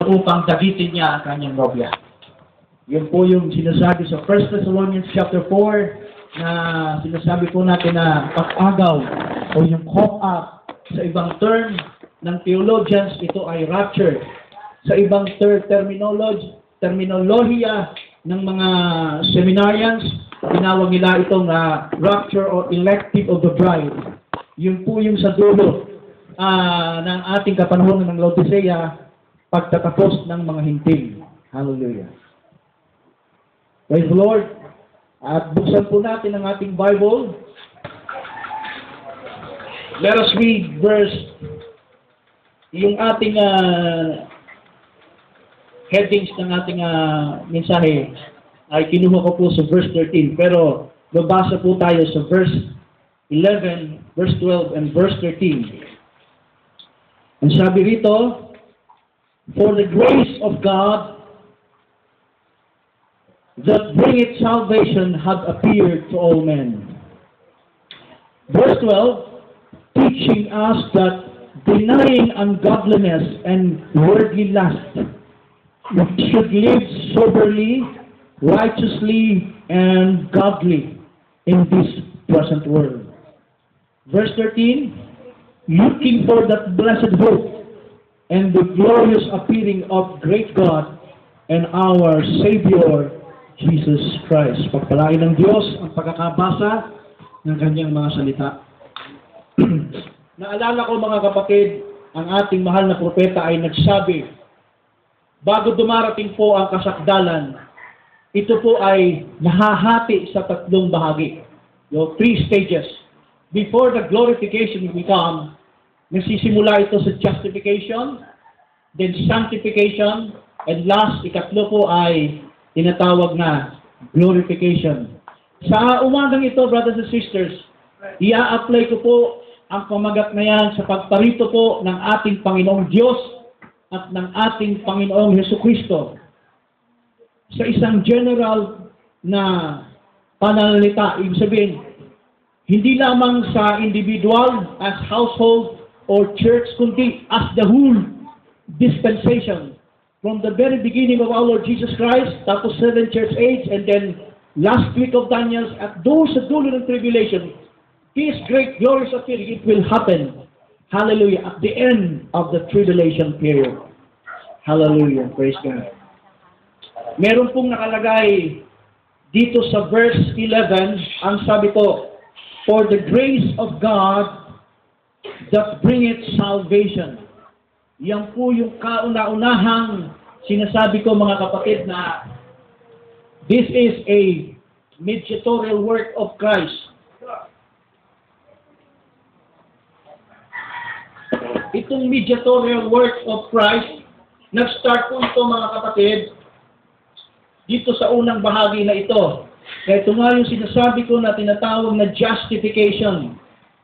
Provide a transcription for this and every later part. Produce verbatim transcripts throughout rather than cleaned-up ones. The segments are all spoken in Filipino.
upang dagitin niya ang kanyang nobya. Yun po yung sinasabi sa First Thessalonians chapter four na sinasabi po natin na pag-agaw o yung caught up sa ibang term ng theologians, ito ay rapture. Sa ibang ter terminology, terminolohiya ng mga seminarians, tinawag nila itong uh, rapture or elective of the bride. Yun po yung sa dulo uh, ng ating kapanahonan ng Laodicea, pagtatapos ng mga hinting. Hallelujah. Praise the Lord. At buksan po natin ang ating Bible. Let us read verse, yung ating uh, headings ng ating uh, mensahe ay kinuha ko po sa verse thirteen. Pero babasa po tayo sa verse eleven, verse twelve, and verse thirteen. Ang sabi rito, for the grace of God that bringeth salvation hath appeared to all men. Verse twelve, teaching us that denying ungodliness and worldly lust, we should live soberly, righteously, and godly in this present world. Verse thirteen, looking for that blessed hope and the glorious appearing of great God and our Savior, Jesus Christ. Pagpalain ng Diyos ang pagkakabasa ng kanyang mga salita. Naalala ko mga kapatid, ang ating mahal na propeta ay nagsabi, bago dumarating po ang kasakdalan, ito po ay nahahati sa tatlong bahagi. Yung three stages. Before the glorification will come, nagsisimula ito sa justification, then sanctification, and last, ikatlo po ay tinatawag na glorification. Sa umagang ito, brothers and sisters, ia-apply ko po ang pamagat na yan sa pagparito po ng ating Panginoong Diyos at ng ating Panginoong Jesucristo sa isang general na pananalita. Ibig sabihin, hindi lamang sa individual, as household, or church, kundi as the whole dispensation. From the very beginning of our Lord Jesus Christ, tapos seven church age, and then last week of Daniel, at those sa dulo ng tribulation, this great glorious appearing, it will happen. Hallelujah. At the end of the tribulation period. Hallelujah. Praise God. Meron pong nakalagay dito sa verse eleven, ang sabi po, for the grace of God that bringeth salvation. Yan po yung kauna-unahang sinasabi ko mga kapatid na this is a mediatorial work of Christ. Itong mediatorial work of Christ, nag-start po ito mga kapatid dito sa unang bahagi na ito. Kaya ito nga yung sinasabi ko na tinatawag na justification.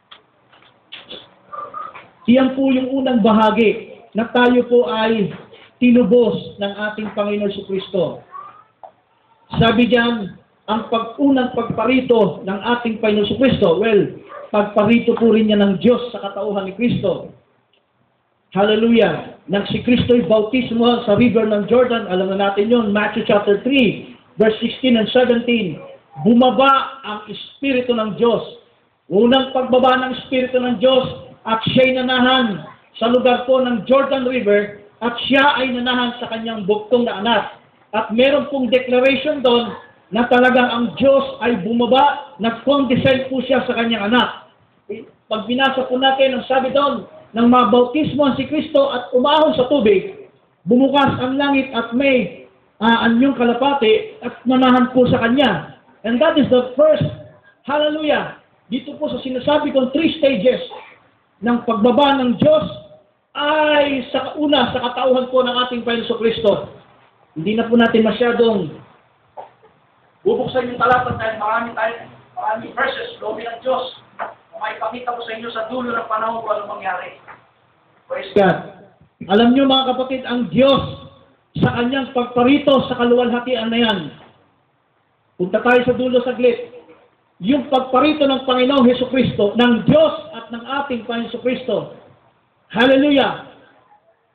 Iyan po yung unang bahagi na tayo po ay tinubos ng ating Panginoon Jesucristo. Sabi diyan, ang pag-unang pagparito ng ating Panginoon Jesucristo, well, pagparito po rin niya ng Diyos sa katauhan ni Kristo. Hallelujah! Nang si Kristo'y bautismo sa river ng Jordan, alam na natin yun, Matthew chapter three, verse sixteen and seventeen, bumaba ang Espiritu ng Diyos. Unang pagbaba ng Espiritu ng Diyos, at siya'y nanahan sa lugar po ng Jordan River, at siya ay nanahan sa kanyang buktong na anak. At meron pong declaration doon na talagang ang Diyos ay bumaba, nag-condescend po siya sa kanyang anak. Pag binasa po natin, ang sabi doon, nang mabautismo si Kristo at umahon sa tubig, bumukas ang langit at may uh, anyong kalapati at nanahan po sa kanya. And that is the first, hallelujah, dito po sa sinasabi kong three stages ng pagbaba ng Diyos ay sa una, sa katauhan po ng ating Panginoon Kristo. Hindi na po natin masyadong bubuksan yung talata dahil marami tayo, marami verses, loobi ng Diyos. May pakita ko sa inyo sa dulo ng panahon kung anong mangyari. Praise God. Alam niyo mga kapatid, ang Diyos sa kanyang pagparito sa kaluwalhatian na yan. Punta tayo sa dulo saglit. Yung pagparito ng Panginoong Jesucristo, ng Diyos at ng ating Panginoong Jesucristo. Hallelujah!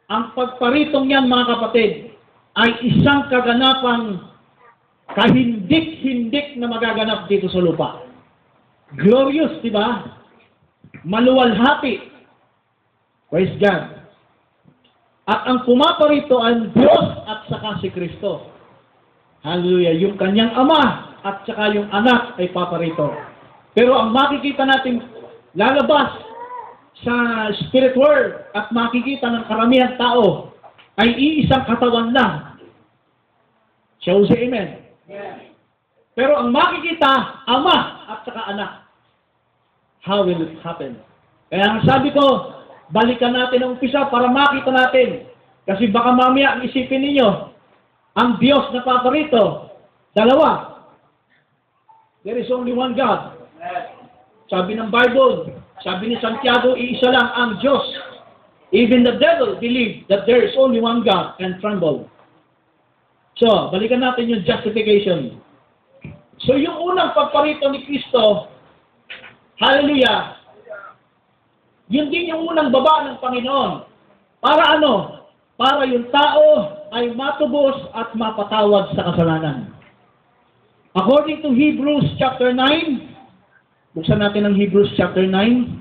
ang pagparitong yan, mga kapatid, ay isang kaganapang kahindik-hindik na magaganap dito sa lupa. Glorious, di ba? Maluwalhati. Praise God. At ang pumaparito ang Diyos at saka si Kristo. Hallelujah. Yung kanyang ama at saka yung anak ay paparito. Pero ang makikita natin lalabas sa spirit world at makikita ng karamihan tao ay iisang katawan lang. Shall we say amen? Yeah. Pero ang makikita, ama at saka anak. How will it happen? Kaya ang sabi ko, balikan natin ang umpisa para makita natin. Kasi baka mamaya ang isipin ninyo, ang Diyos na paparito, dalawa. There is only one God. Sabi ng Bible, sabi ni Santiago, iisa lang ang Diyos. Even the devil believed that there is only one God and trembled. So, balikan natin yung justification. So, yung unang pagparito ni Kristo, hallelujah, yun din yung unang baba ng Panginoon. Para ano? Para yung tao ay matubos at mapatawad sa kasalanan. According to Hebrews chapter nine, buksan natin ang Hebrews chapter nine.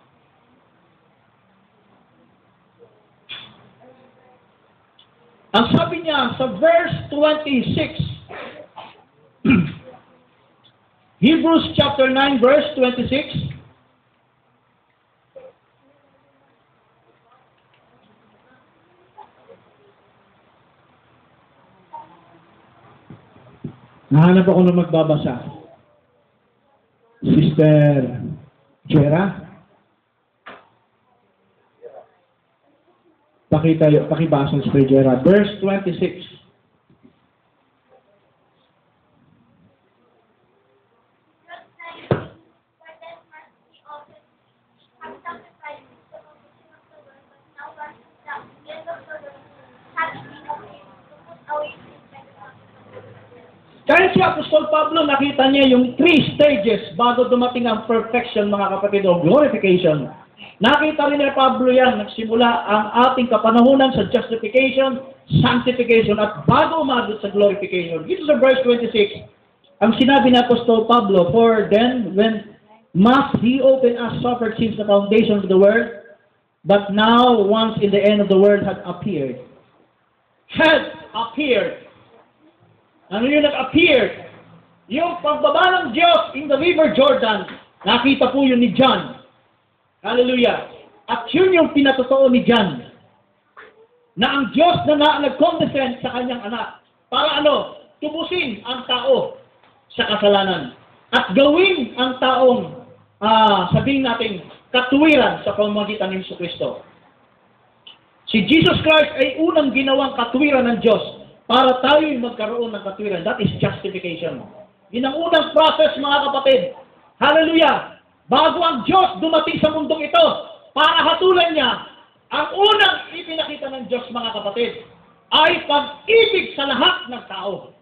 Ang sabi niya sa verse twenty-six, Hebrews chapter nine verse twenty-six, nahanap ako na magbabasa. Sister Jera? Pakita, pakibasa Sister Jera. Verse twenty-six. Kahit si Apostol Pablo, nakita niya yung three stages bago dumating ang perfection, mga kapatid, o glorification. Nakita rin ni Pablo yan, nagsimula ang ating kapanahunan sa justification, sanctification, at bago umabot sa glorification. Dito sa verse twenty-six, ang sinabi ni Apostol Pablo, for then, when must he open us suffered since the foundation of the world, but now, once in the end of the world had appeared. Had appeared. Ano yung nag-appear? Yung pagbaba ng Diyos in the river Jordan, nakita po yun ni John. Hallelujah. At yun yung pinatotoo ni John. Na ang Diyos na na nag-condescend sa kanyang anak. Para ano? Tubusin ang tao sa kasalanan. At gawin ang taong, uh, sabihin natin, katuwiran sa pamamagitan ng Jesucristo. Si Jesus Christ ay unang ginawang katuwiran ng Diyos para tayo'y magkaroon ng katwiran. That is justification. Yun ang unang process, mga kapatid. Hallelujah! Bago ang Diyos dumating sa mundong ito, para hatulan niya, ang unang ipinakita ng Diyos, mga kapatid, ay pag-ibig sa lahat ng tao.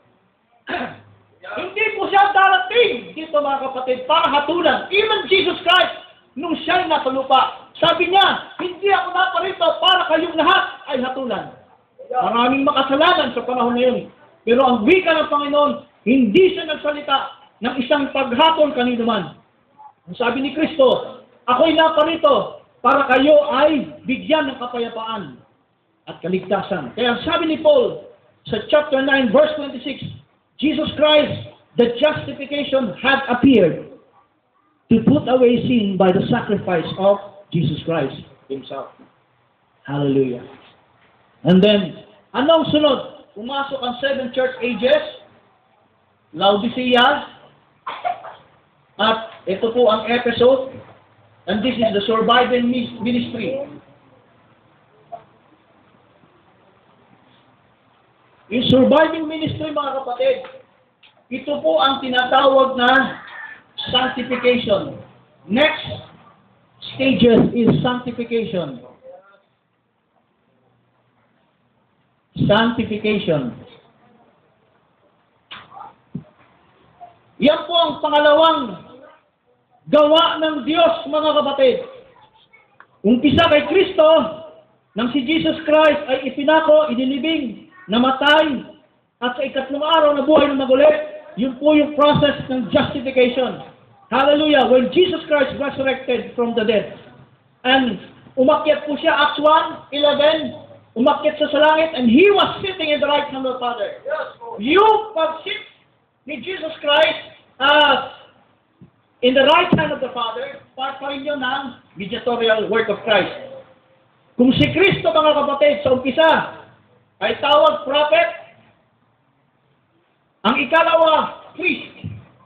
Hindi po siya darating dito, mga kapatid, para hatulan. Even Jesus Christ, nung siya'y nasa lupa, sabi niya, hindi ako naparito para kayong lahat ay hatulan. Maraming makasalanan sa panahon na yun. Pero ang wika ng Panginoon, hindi siya nagsalita ng isang paghatol kanino man. Ang sabi ni Kristo, ako'y naparito para kayo ay bigyan ng kapayapaan at kaligtasan. Kaya sabi ni Paul sa chapter nine verse twenty-six, Jesus Christ, the justification had appeared to put away sin by the sacrifice of Jesus Christ Himself. Hallelujah. And then, anong sunod? Pumasok ang seven church ages, Laodicea, at ito po ang episode, and this is the surviving ministry. Yung surviving ministry, mga kapatid, ito po ang tinatawag na sanctification. Next stages is sanctification. Sanctification. Yan po ang pangalawang gawa ng Diyos, mga kapatid. Umpisa kay Kristo, nang si Jesus Christ ay ipinako, inilibing, namatay, at sa ikatlong araw na buhay ng maguli, yun po yung process ng justification. Hallelujah! When Jesus Christ resurrected from the dead, and umakyat po siya, Acts one eleven, umakyat sa langit, and He was sitting in the right hand of the Father. Yung pag-sit ni Jesus Christ as in the right hand of the Father, part pa rin yun ng mediatorial work of Christ. Kung si Kristo, mga kapatid, sa umpisa ay tawag prophet, ang ikalawa, priest.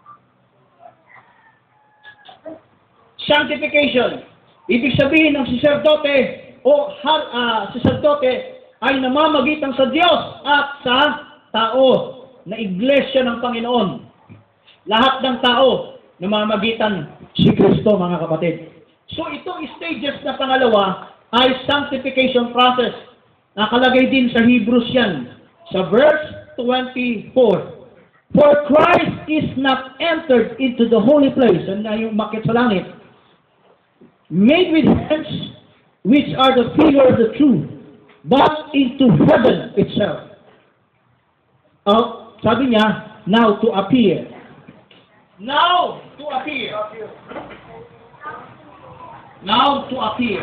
Sanctification. Ibig sabihin ng sacerdote o uh, sacerdote ay namamagitan sa Diyos at sa tao na iglesia ng Panginoon. Lahat ng tao namamagitan si Kristo, mga kapatid. So itong stages na pangalawa ay sanctification process. Nakalagay din sa Hebrews yan, sa verse twenty-four. For Christ is not entered into the holy place, and na yung makit sa langit, made with hands, which are the figure of the truth, but into heaven itself. Uh, sabi niya, now to appear. Now to appear. Now to appear.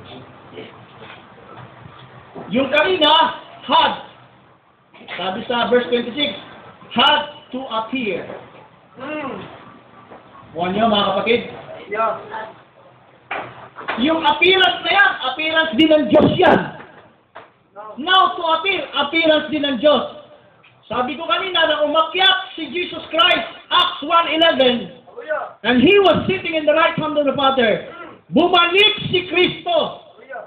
Yung kanina, had. Sabi sa verse twenty-six, had to appear. Hmm. Buwan niyo, mga kapatid? Yeah. Yung appearance na yan, appearance din ng Diyos yan. Now to appear, appearance din ng Diyos. Sabi ko kanina na umakyat si Jesus Christ, Acts one eleven, and He was sitting in the right hand of the Father. Bumalik si Kristo.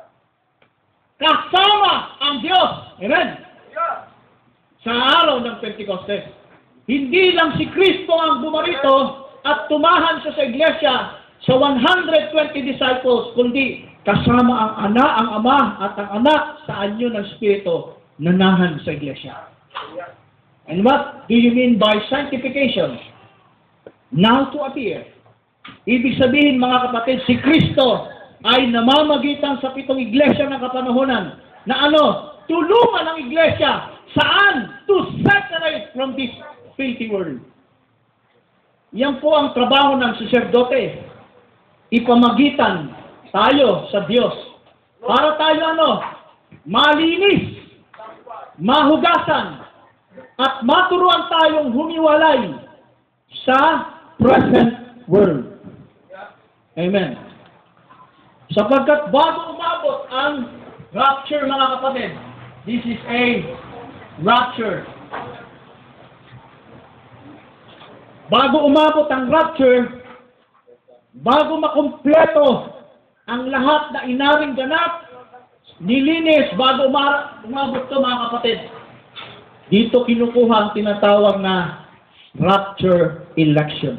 Kasama ang Diyos. Amen? Sa araw ng Pentecostes. Hindi lang si Kristo ang bumarito at tumahan siya sa iglesia sa one hundred twenty disciples, kundi kasama ang ana, ang ama at ang anak sa anyo ng Espiritu nanahan sa iglesia. And what do you mean by sanctification? Now to appear. Ibig sabihin, mga kapatid, si Kristo ay namamagitan sa pitong iglesia ng kapanahonan na ano? Tulungan ang iglesia. Saan? To separate from this filthy world. Yan po ang trabaho ng sacerdote. Ipamagitan tayo sa Diyos. Para tayo ano? Malinis, mahugasan, at maturuan tayong humiwalay sa present world. Amen. Sapagkat bago umabot ang rapture, mga kapatid, this is a rapture. Bago umabot ang rapture, bago makumpleto ang lahat na inaring ganap, nilinis, bago umabot to, mga kapatid, dito kinukuha ang tinatawag na rapture election.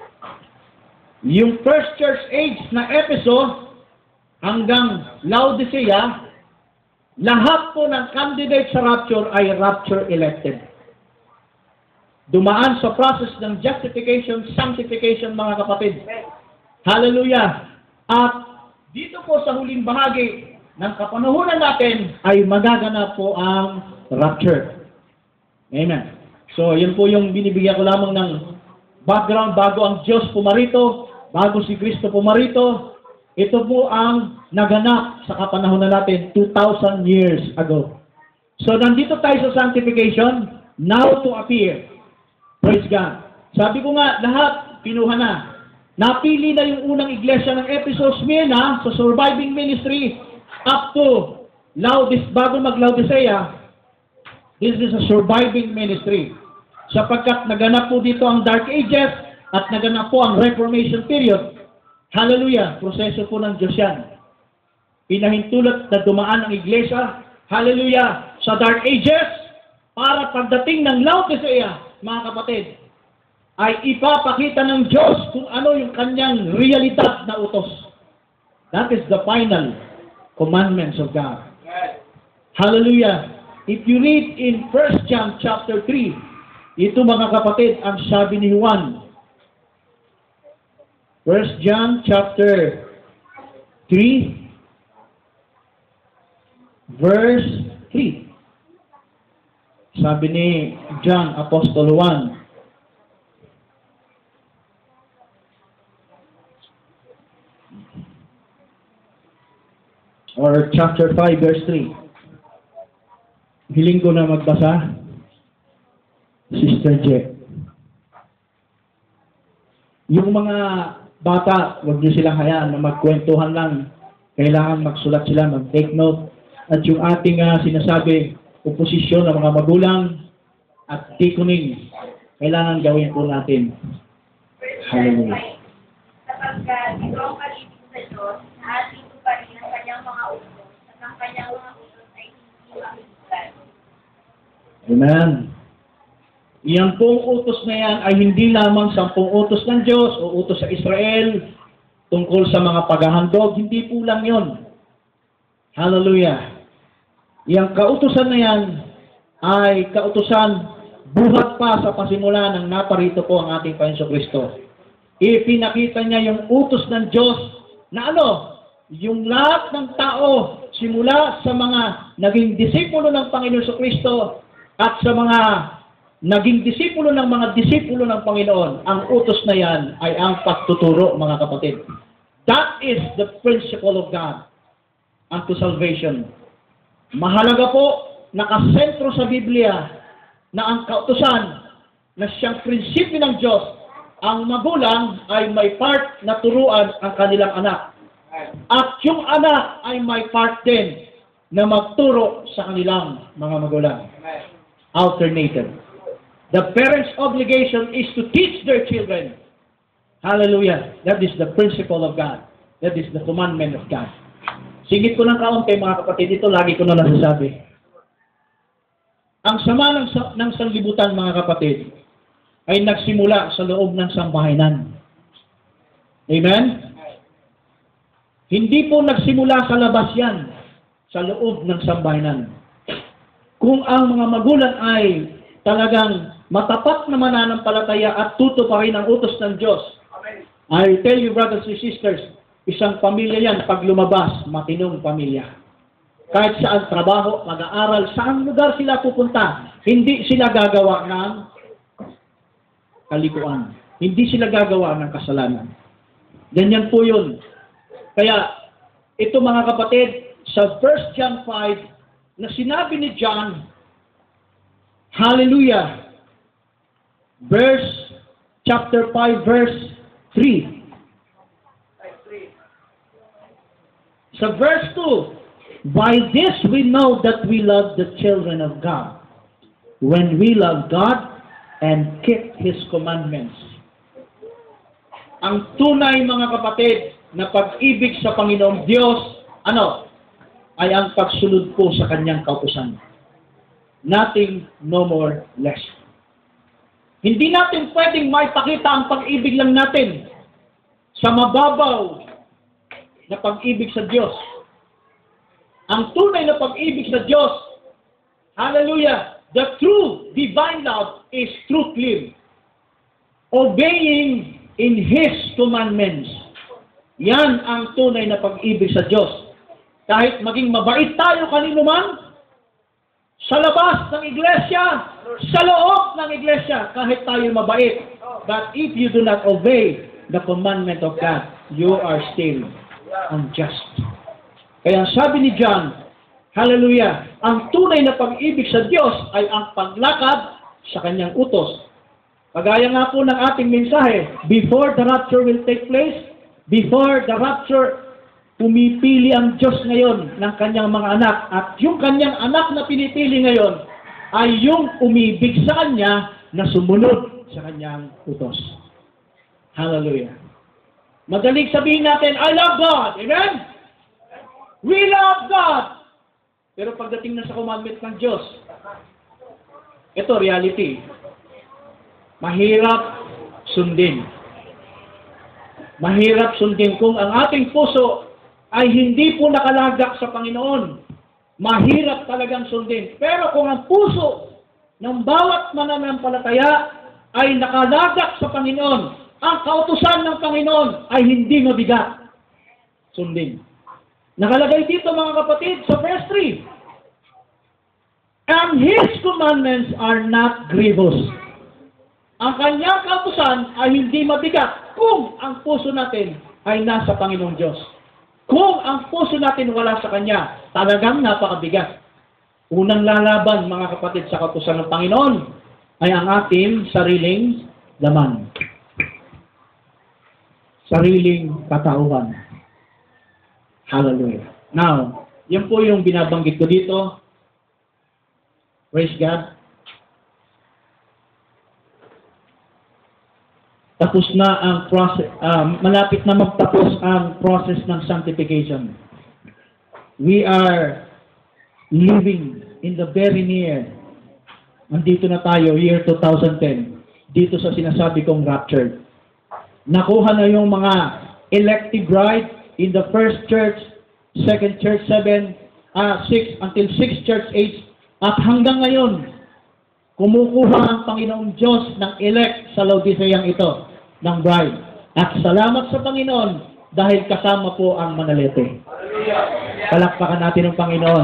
Yung first church age na Epheso hanggang Laodicea, lahat po ng candidate sa rapture ay rapture elected. Dumaan sa process ng justification, sanctification, mga kapatid. Hallelujah! At dito po sa huling bahagi ng kapanahunan natin ay magaganap po ang rapture. Amen. So, yun po yung binibigyan ko lamang ng background bago ang Diyos pumarito, bago si Kristo pumarito. Ito po ang naganap sa kapanahunan natin two thousand years ago. So, nandito tayo sa sanctification, now to appear. Praise God. Sabi ko nga, lahat pinuha na. Napili na yung unang iglesia ng Ephesus, Smyrna, sa surviving ministry, up to Laodice, bago mag-Laodicea. This is a surviving ministry. Sapagkat naganap po dito ang Dark Ages at naganap po ang Reformation period. Hallelujah! Proseso po ng Diyos yan. Pinahintulot na dumaan ang iglesia. Hallelujah! Sa Dark Ages, para pagdating ng Laodicea, mga kapatid, ay ipapakita ng Diyos kung ano yung kanyang realidad na utos. That is the final commandments of God. Hallelujah! If you read in First John chapter three, ito, mga kapatid, ang sabi ni Juan. First John chapter three, verse three. Sabi ni John, Apostle one, or chapter five, verse three. Hiling ko na magbasa, Sister Je. Yung mga bata, huwag niyo silang hayaan na magkwentuhan lang. Kailangan magsulat sila, mag-take note. At yung ating uh, sinasabi, oposisyon ng mga magulang at deaconing, kailangan gawin po natin. Hallelujah. Sapagkat ito ang pag-ibig sa Diyos, na ating pa rin ang kanyang mga utos, at ang kanyang mga utos ay hindi makikita. Amen. Iyan pong utos na yan ay hindi lamang sampung utos ng Diyos o utos sa Israel tungkol sa mga paghahandog. Hindi po lang yun. Hallelujah. Iyang kautusan na yan ay kautusan buhat pa sa pasimula ng naparito po ang ating Panginoon Kristo. Ipinakita niya yung utos ng Diyos na ano? Yung lahat ng tao simula sa mga naging disipulo ng Panginoon Kristo at sa mga naging disipulo ng mga disipulo ng Panginoon, ang utos na yan ay ang pagtuturo, mga kapatid. That is the principle of God unto salvation. Mahalaga po, nakasentro sa Biblia na ang kautusan na siyang prinsipyo ng Diyos, ang magulang ay may part na turuan ang kanilang anak. At yung anak ay may part din na magturo sa kanilang mga magulang. Alternated. The parents' obligation is to teach their children. Hallelujah. That is the principle of God. That is the commandment of God. Singit ko ng kaunti, mga kapatid, ito lagi ko na nasasabi. Ang sama ng, ng sanlibutan, mga kapatid, ay nagsimula sa loob ng sambahayan. Amen? Hindi po nagsimula sa labas yan, sa loob ng sambahayan. Kung ang mga magulang ay talagang matapat na mananampalataya at tutuparin ang utos ng Diyos, I tell you, brothers and sisters, isang pamilya yan, pag lumabas, matinong pamilya. Kahit saan trabaho, mag-aaral, saan lugar sila pupunta, hindi sila gagawa ng kalikuan. Hindi sila gagawa ng kasalanan. Ganyan po yun. Kaya, ito mga kapatid, sa First John five, na sinabi ni John, hallelujah, verse, chapter five, verse three. Sa verse two, by this we know that we love the children of God, when we love God and keep His commandments. Ang tunay, mga kapatid, na pag-ibig sa Panginoong Diyos, ano, ay ang pagsunod po sa Kanyang kautusan. Nothing, no more, less. Hindi natin pwedeng maipakita ang pag-ibig lang natin sa mababaw na pag-ibig sa Diyos. Ang tunay na pag-ibig sa Diyos, hallelujah, the true divine love is truth-lived, obeying in His commandments. Yan ang tunay na pag-ibig sa Diyos. Kahit maging mabait tayo kanino man, sa labas ng iglesia, sa loob ng iglesia, kahit tayo mabait. But if you do not obey the commandment of God, you are still unjust. Kaya sabi ni John, hallelujah, ang tunay na pag-ibig sa Diyos ay ang paglakad sa Kanyang utos. Kagaya nga po ng ating mensahe, before the rapture will take place, before the rapture, pumipili ang Diyos ngayon ng Kanyang mga anak. At yung Kanyang anak na pinipili ngayon ay yung umibig sa Kanya na sumunod sa Kanyang utos. Hallelujah. Madaling sabihin natin, I love God. Amen? We love God. Pero pagdating na sa commandment ng Diyos, ito reality. Mahirap sundin. Mahirap sundin kung ang ating puso ay hindi po nakalagak sa Panginoon. Mahirap talagang sundin. Pero kung ang puso ng bawat mananampalataya ay nakalagak sa Panginoon, ang kautusan ng Panginoon ay hindi mabigat sundin. Nakalagay dito, mga kapatid, sa verse three, And His commandments are not grievous. Ang kanyang kautusan ay hindi mabigat kung ang puso natin ay nasa Panginoong Diyos. Kung ang puso natin wala sa Kanya, talagang napakabigat. Unang lalaban, mga kapatid, sa kautusan ng Panginoon ay ang ating sariling laman. Sariling katauhan. Hallelujah. Now, yan po yung binabanggit ko dito. Praise God. Tapos na ang process, um, malapit na magtapos ang process ng sanctification. We are living in the very near. Nandito na tayo, year two thousand ten. Dito sa sinasabi kong rapture. Nakuha na yung mga elective bride in the first church, second church, seven, uh, six, until six church age. At hanggang ngayon, kumukuha ang Panginoong Diyos ng elect sa Laodiceang ito, ng bride. At salamat sa Panginoon dahil kasama po ang manalete. Palakpakan natin ang Panginoon.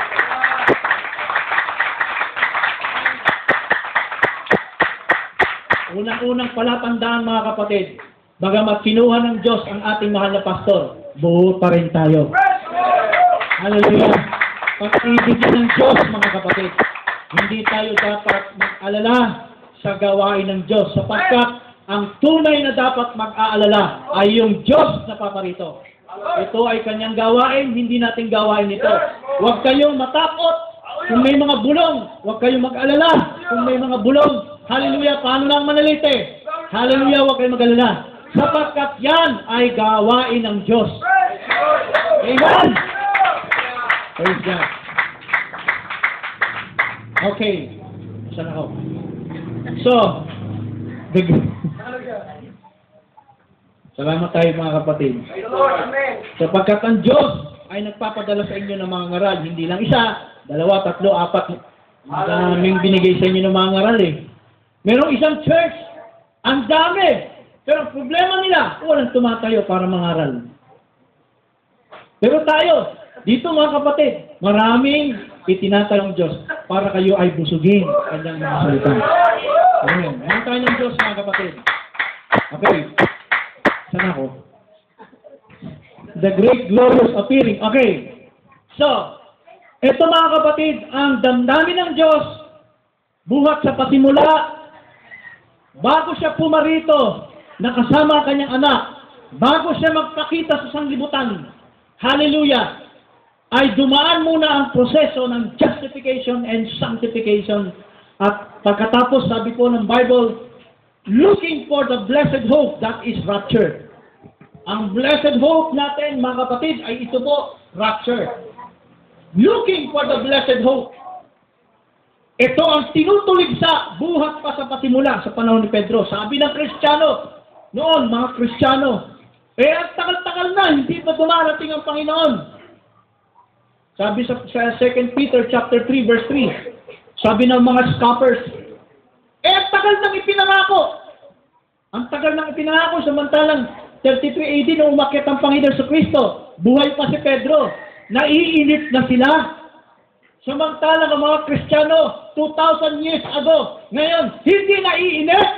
Unang-unang palatandaan, mga kapatid, bagamat kinuha ng Diyos ang ating mahal na pastor, buo pa rin tayo. Hallelujah! Pag-ibig ng Diyos, mga kapatid, hindi tayo dapat mag-alala sa gawain ng Diyos, sapagkat ang tunay na dapat mag-aalala ay yung Diyos na paparito. Ito ay kanyang gawain, hindi natin gawain ito. Huwag kayong matakot kung may mga bulong. Huwag kayong mag-alala kung may mga bulong. Hallelujah! Paano na ang manalite? Hallelujah! Huwag kayong mag-alala. Sapagkat yan ay gawain ng Diyos. Amen! Praise God. Okay. Saan ako? So, big... Salamat tayo, mga kapatid. Sapagkat ang Diyos ay nagpapadala sa inyo ng mga ngaral. Hindi lang isa, dalawa, tatlo, apat. Maraming binigay sa inyo ng mga ngaral eh. Merong isang church, ang dami. Pero ang problema nila, walang tumatayo para mangaral. Pero tayo, dito mga kapatid, maraming itinatayong Diyos para kayo ay busugin kanyang mga salita. Amen. Ayan tayo ng Diyos, mga kapatid. Okay. Saan ako? The great glorious appearing. Okay. So, ito mga kapatid, ang damdamin ng Diyos, buhat sa pasimula, bago siya pumarito, nakasama ang kanyang anak, bago siya magpakita sa sanglibutan, hallelujah, ay dumaan muna ang proseso ng justification and sanctification. At pagkatapos, sabi po ng Bible, looking for the blessed hope, that is rapture. Ang blessed hope natin, mga kapatid, ay ito po, rapture. Looking for the blessed hope. Ito ang tinutulig sa buhat pa sa pasimula sa panahon ni Pedro. Sabi ng Kristiyano, noon, mga Kristiyano, eh, ang tagal-tagal na, hindi pa dumarating ang Panginoon. Sabi sa, sa Second Peter chapter three, verse three, sabi ng mga scoffers, eh, ang tagal nang ipinangako. Ang tagal nang ipinangako, samantalang thirty-three A D nung umakyat ang Panginoon sa Kristo, buhay pa si Pedro, naiinit na sila. Samantalang ang mga Kristiyano, two thousand years ago, ngayon, hindi naiinit.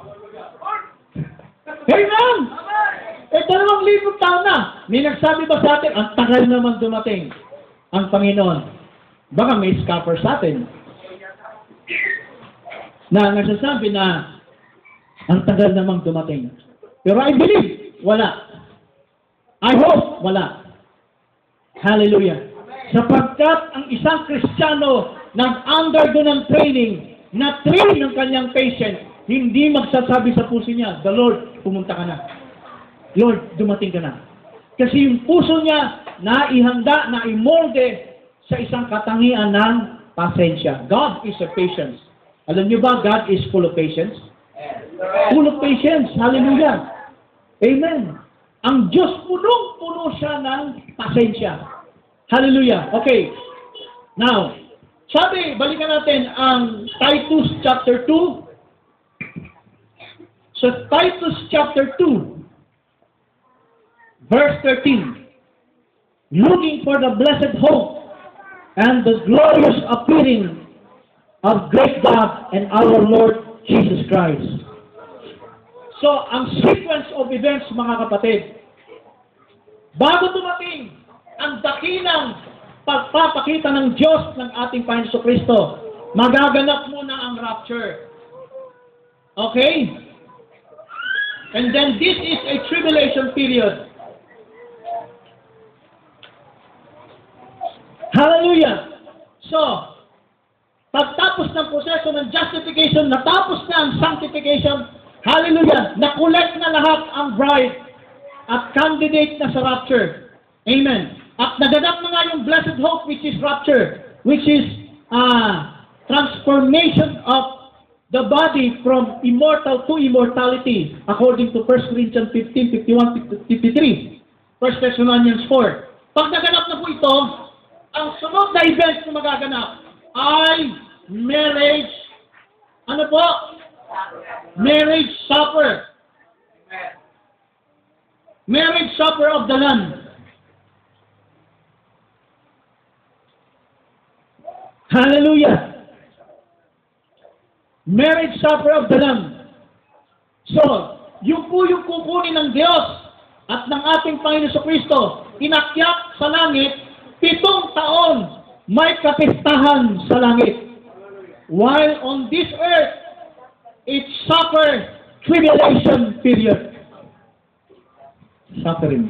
Amen! Eh, dalawang libong taon na. May nagsabi ba sa atin, ang tagal naman dumating ang Panginoon. Baka may scoffer sa atin na nagsasabi na ang tagal namang dumating. Pero I believe, wala. I hope, wala. Hallelujah. Sapagkat ang isang Kristiyano nag-undergo ng training, na train ng kanyang patient, hindi magsasabi sa puso niya, the Lord, pumunta ka na. Lord, dumating ka na. Kasi yung puso niya, naihanda, naimolde sa isang katangian ng pasensya. God is a patience. Alam niyo ba, God is full of patience? Full of patience. Hallelujah. Amen. Ang Diyos punong-puno siya ng pasensya. Hallelujah. Okay. Now, sabi, balikan natin ang Titus chapter two. Sa Titus chapter two, verse thirteen, looking for the blessed hope and the glorious appearing of great God and our Lord Jesus Christ. So, ang sequence of events, mga kapatid, bago dumating ang dakilang pagpapakita ng Diyos ng ating Panginoon Kristo, magaganap muna ang rapture. Okay? And then this is a tribulation period. Hallelujah! So, pagtapos ng proseso ng justification, natapos na ang sanctification, hallelujah! Nakolect na lahat ang bride at candidate na sa rapture. Amen. At naganap na nga yung blessed hope, which is rapture, which is uh, transformation of the body from immortal to immortality, according to First Corinthians fifteen, fifty-one, fifty-three, First Thessalonians four. Pag naganap na po ito, ang sunod na event na magaganap ay marriage, ano po? Marriage supper. Marriage supper of the Lamb. Hallelujah! Marriage supper of the Lamb. So, yung po yung kukunin ng Diyos at ng ating Panginoon Kristo, inakyat sa langit, pitong taon may kapistahan sa langit. While on this earth, it's supper tribulation period. Suffering.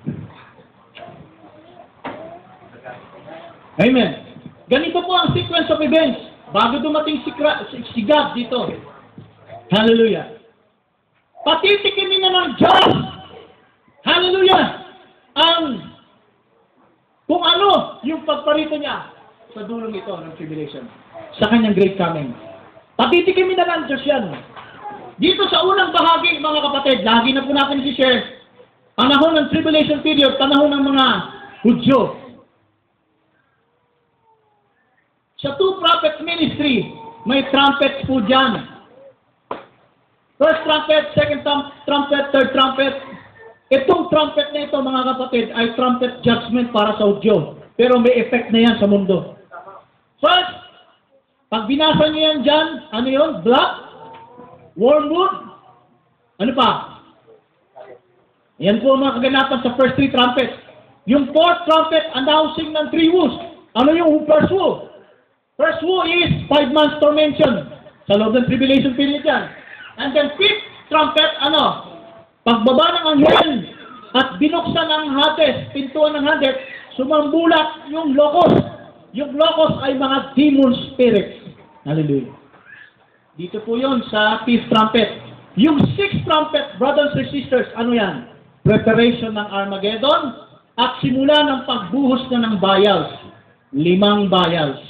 Amen. Ganito po ang sequence of events bago dumating si, si God dito. Hallelujah. Patitikimin na ng Diyos. Hallelujah. Ang kung ano yung pagparito niya sa dulong ito ng tribulation. Sa kanyang great coming. Patitikimin na ng Diyos yan. Dito sa unang bahagi, mga kapatid, lagi na po natin i-share, panahon ng tribulation period, panahon ng mga Hudyo. Sa two prophets ministry, may trumpets po dyan. First trumpet, second trumpet, third trumpet. Itong trumpet na ito, mga kapatid, ay trumpet judgment para sa Hudyo. Pero may effect na yan sa mundo. First, pag binasa niyo yan dyan, ano yun? Black? Wormwood? Ano pa? Yan po mga kaganapan sa first three trumpets. Yung fourth trumpet, announcing ng three woes. Ano yung first woe? First woe is five months tormention. Sa loob ng tribulation period yan. And then fifth trumpet, ano? Pagbaba ng anghel at binuksan ang Hades, pintuan ng Hades, sumambulat yung Logos. Yung Logos ay mga demon spirits. Hallelujah. Dito po yun sa fifth trumpet. Yung sixth trumpet, brothers and sisters, ano yan? Preparation ng Armageddon at simula ng pagbuhos na ng bayals. Limang bayals.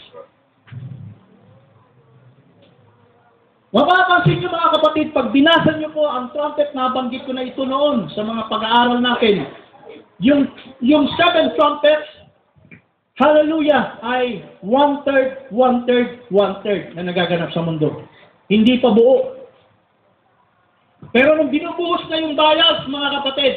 Mapapansin nyo mga kapatid, pag binasa nyo po ang trumpet na banggit ko na ito noon sa mga pag-aaral natin, yung, yung seven trumpets, hallelujah, ay one-third, one-third, one-third na nagaganap sa mundo. Hindi pa buo. Pero nung binubuhos na yung bayas, mga kapatid,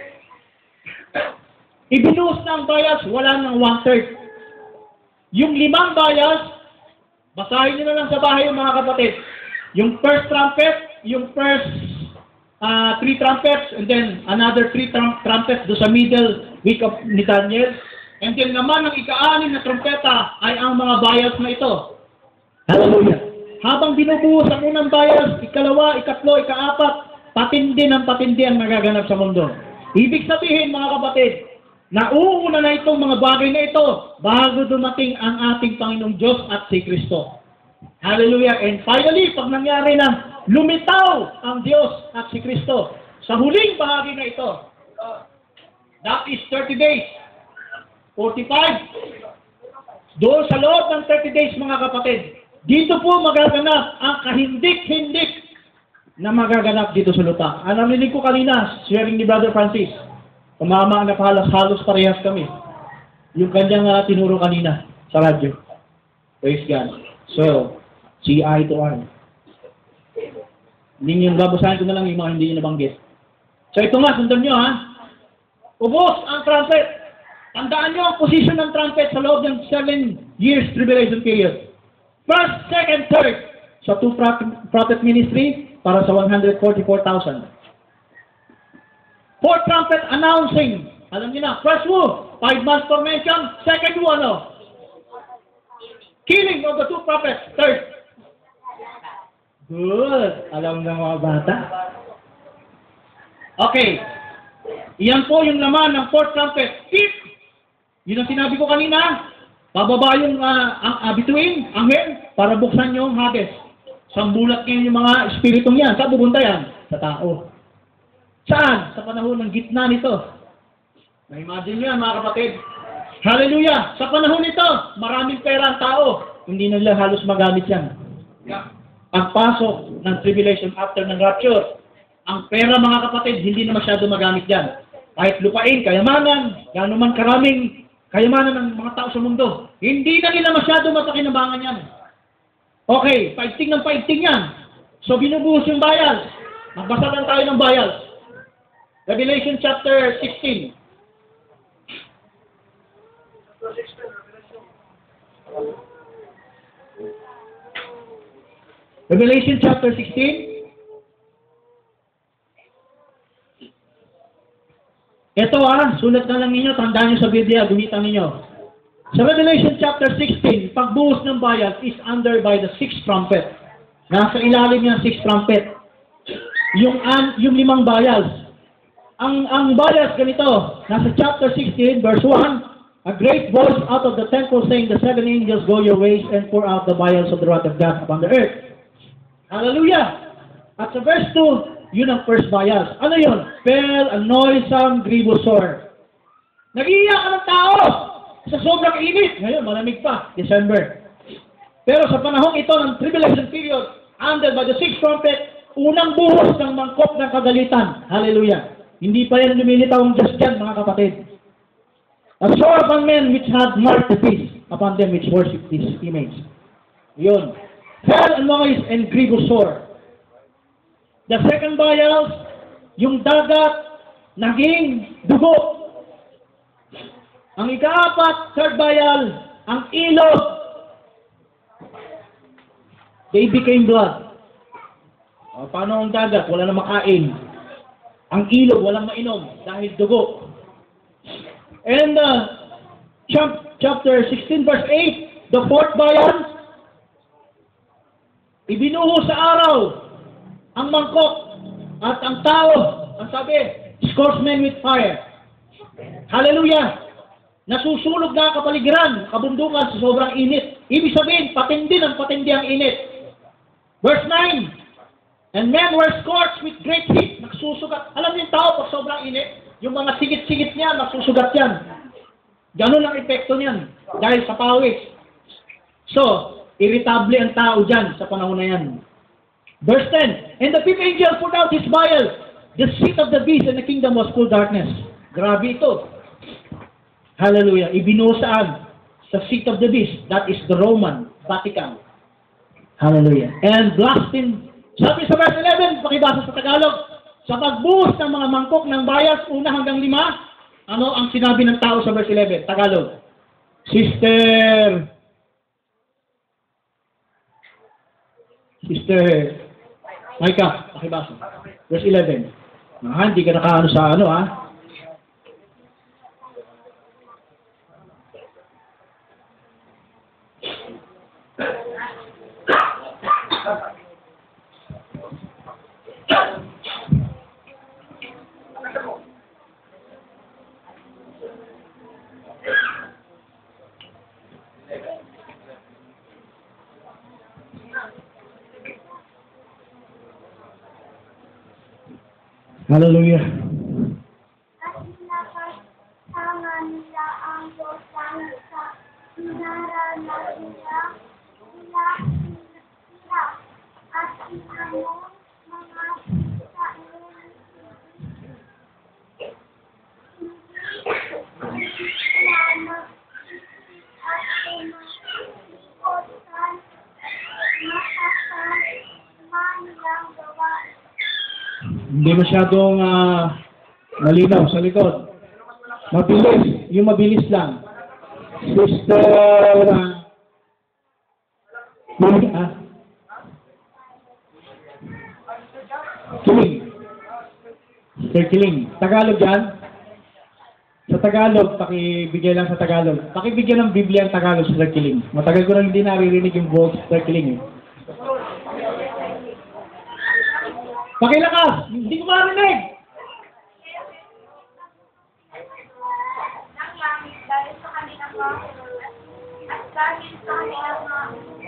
ibinuhos na ang bayas, wala nang one-third. Yung limang bayas, basahin nyo na lang sa bahay yung mga kapatid. Yung first trumpet, yung first uh, three trumpets, and then another three trum trumpets do sa middle week of ni Daniel. And then naman ang ika-anim na trumpeta ay ang mga bayas na ito. Hallelujah. Habang binubuhos ang unang bayas, ikalawa, ikatlo, ikaapat, patindi ng patindi ang nagaganap sa mundo. Ibig sabihin mga kapatid, nauuna na itong mga bagay na ito bago dumating ang ating Panginoong Diyos at si Kristo. Hallelujah. And finally, pag nangyari na, lumitaw ang Diyos at si Kristo sa huling bahagi na ito. That is thirty days. forty-five. Doon sa loob ng thirty days, mga kapatid, dito po magaganap ang kahindik-hindik na magaganap dito sa lupa. Ang narinig ko kanina, sharing ni Brother Francis, umama na halos-halos parehas kami. Yung kanyang uh, tinuro kanina sa radyo. Praise God. So, see eye to eye. Hindi yung babasahin ko na lang yung mga hindi nyo nabanggit. So, ito nga, sundan nyo ha. Ubos ang trumpet. Tandaan nyo ang position ng trumpet sa loob ng seven years tribulation period. First, second, third. Sa two prophet, prophet ministry, para sa one hundred forty-four thousand. Fourth trumpet announcing. Alam niyo na, first one, five months formation. Second one, ano? Killing of the two prophets. Third. Good. Alam ng mga bata. Okay. Iyan po yung laman ng fourth trumpet. If, yun ang sinabi ko kanina, bababa yung uh, ang uh, bituin, anghel, para buksan yung Hades. Sambulat ngayon yung mga espiritong yan. Saan pupunta yan? Sa tao. Saan? Sa panahon ng gitna nito. Na-imagine nyo yan, mga kapatid. Hallelujah! Sa panahon nito, maraming pera ang tao. Hindi nila halos magamit yan. Yeah. Ang pasok ng tribulation after ng rapture, ang pera, mga kapatid, hindi na masyado magamit yan. Kahit lupain, kayamanan, gano'n man karaming kayamanan ng mga tao sa mundo, hindi na nila masyado mapakinabangan yan. Okay, paigting ng paigting yan. So, binubuhos yung bayal. Magbasa lang tayo ng bayal. Revelation chapter sixteen. Revelation chapter sixteen. Ito ah, sulat na lang ninyo, tandaan nyo sa Biblia, gumitan ninyo. Sa Revelation chapter sixteen, pagbuhos ng bayal is under by the sixth trumpet. Nasa ilalim yung sixth trumpet. Yung, an, yung limang bayals. Ang, ang bayals ganito, nasa chapter sixteen, verse one, a great voice out of the temple saying, the seven angels go your ways and pour out the vials of the wrath of God upon the earth. Hallelujah! At sa verse two, yun ang first bias. Ano yun? Fell a noisome grievous sword. Nag-iiyak ka ng tao sa sobrang init. Ngayon, malamig pa, December. Pero sa panahong ito ng tribulation period, under by the sixth trumpet, unang buhos ng mangkok ng kagalitan. Hallelujah! Hindi pa yan lumilitaw ang Diyos dyan, mga kapatid. A sword upon men which had marked the beast upon them which worship this image. Yun. Fell a noise and grievous sword. The second vials, yung dagat, naging dugo. Ang ikaapat, third vial, ang ilog, they became blood. O, paano ang dagat? Wala na makain. Ang ilog, walang mainom dahil dugo. And uh, chapter sixteen, verse eight, the fourth vial, ibinuho sa araw ang mangkok at ang tao, ang sabi, scorched men with fire. Hallelujah! Nasusulog na ang kapaligiran, kabundukan sa sobrang init. Ibig sabihin, patindi ng patindi ang init. Verse nine, and men were scorched with great heat. Nagsusugat. Alam niyo yung tao pag sobrang init, yung mga sigit-sigit niya, nagsusugat yan. Ganun ang epekto niyan, dahil sa pawis. So, irritable ang tao dyan sa panahon na yan. Verse ten, and the fifth angel put out his vial. The seat of the beast and the kingdom was full darkness. Grabe ito. Hallelujah. Ibinuho saan? Sa seat of the beast. That is the Roman Vatican. Hallelujah. And blasting. Sabi sa verse eleven, pakibasa sa Tagalog, sa pagbuhos ng mga mangkok ng bayas, una hanggang lima, ano ang sinabi ng tao sa verse eleven? Tagalog. Sister. Sister. Micah, pakibasa. Verse eleven. Ah, hindi ka nakaano sa ano, ah. Hallelujah. At pinakatangan nila ang Diyos dahil sa pinaranas nila nila sila at inanong mga sa hindi lamang at pinakikotan makasaman nilang gawain. Hindi masyadong uh, malinaw sa likod. Mabilis. Yung mabilis lang. Sister. Ha? Kiling. Sir Kiling. Tagalog yan? Sa Tagalog, pakibigay lang sa Tagalog. Pakibigyan ng Biblia ang Tagalog sa Sir Kiling. Matagal ko lang hindi naririnig yung voice sa Sir Kiling. Eh. Pakilakas! Hindi ko marinig! Nang langit dahil sa kanilang mga at dahil sa kanilang mga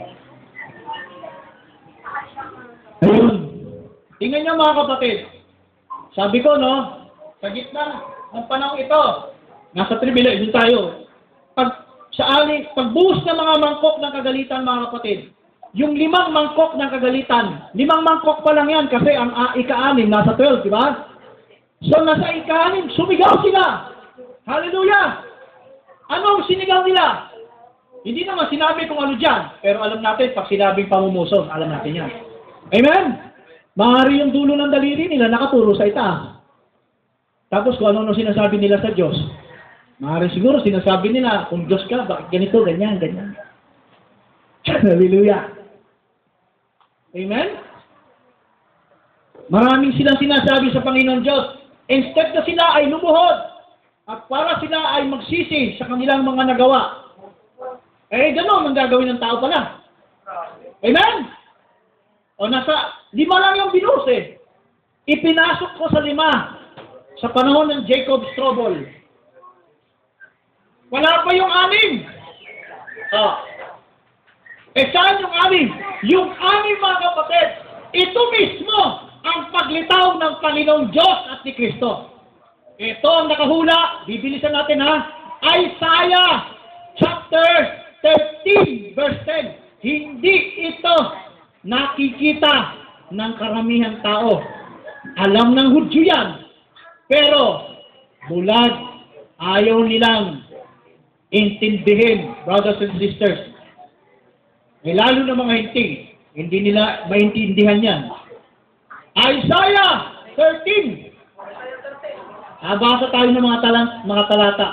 sa kanilang mga Ayun. Tingnan niyo mga kapatid. Sabi ko, no, sa gitna ng panahon ito, nasa tribulation tayo. Pag sa ali, pagbuhos ng mga mangkok ng kagalitan, mga kapatid, yung limang mangkok ng kagalitan, limang mangkok pa lang yan kasi ang uh, ika-anim nasa twelve, di ba? So nasa ika-anim, sumigaw sila. Hallelujah! Anong sinigaw nila? Hindi naman sinabi kung ano dyan, pero alam natin, pag sinabing pamumuson, alam natin yan. Amen? Mahari yung dulo ng daliri nila nakaturo sa itaas. Tapos kung ano-ano sinasabi nila sa Diyos, mahari siguro sinasabi nila, kung Diyos ka, bakit ganito, ganyan, ganyan. Hallelujah. Amen? Maraming silang sinasabi sa Panginoon Diyos. Instead na sila ay lumuhod at para sila ay magsisi sa kanilang mga nagawa. Eh, gano'n ang gagawin ng tao pala. Amen? O nasa, lima lang yung binus eh. Ipinasok ko sa lima sa panahon ng Jacob Strobel. Wala pa yung anim. Oh. Eh saan yung anim? Yung anim mga kapatid, ito mismo ang paglitaw ng Panginoong Diyos at ni Kristo. Ito ang nakahula, bibilisan natin ha, Isaiah chapter thirteen verse ten. Hindi ito nakikita ng karamihang tao. Alam ng Hudyo yan. Pero, bulag, ayaw nilang intindihin, brothers and sisters. Eh, lalo na mga hindi, hindi nila maintindihan yan. Isaiah thirteen. Ah, basa tayo ng mga, talang, mga talata.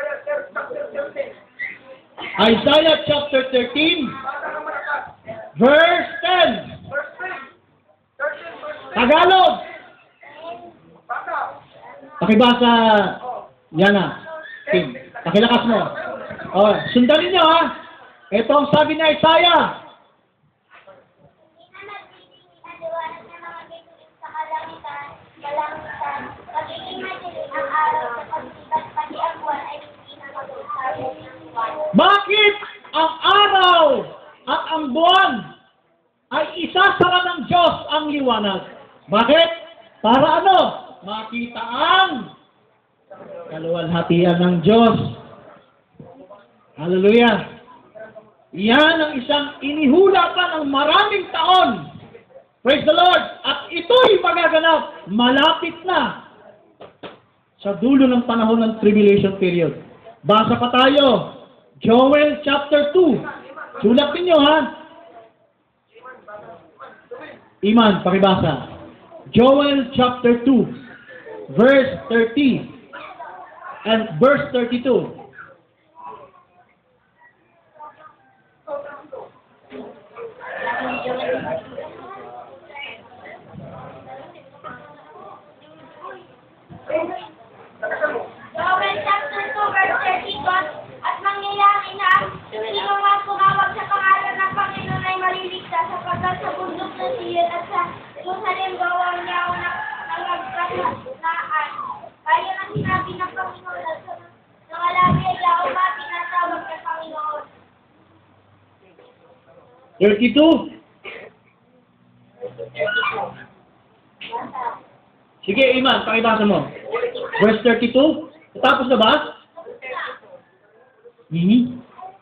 Isaiah chapter thirteen, verse ten. Tagalog. Pakibasa, yan na. Kim, pakilakas mo. O, sundan niyo ha. Ito ang sabi ni Isaiah. Bakit ang araw at ang buwan ay isasara ng Diyos ang liwanag? Bakit? Para ano? Makita ang kaluwalhatian ng Diyos. Hallelujah! Yan ang isang inihula pa ng maraming taon. Praise the Lord! At ito'y magaganap. Malapit na sa dulo ng panahon ng tribulation period. Basa pa tayo. Joel chapter two. Sulat ninyo ha. Iman, pakibasa. Joel chapter two, verse thirty and verse thirty-two. Joel chapter two, verse thirty-one. At mangyayari na, sino nga tumawag sa pangalan ng Panginoon ay maliligtas sapagkat sa bundok ng Sion at sa Jerusalem gawang niya ako ng nagkasalaan. Kaya ang sinabi ng Panginoon at sa mga labi ay ako ba pinatawag ng Panginoon. thirty-two. Sige, Iman, pakibasa mo. Verse thirty-two. Tapos na ba? Mm-hmm.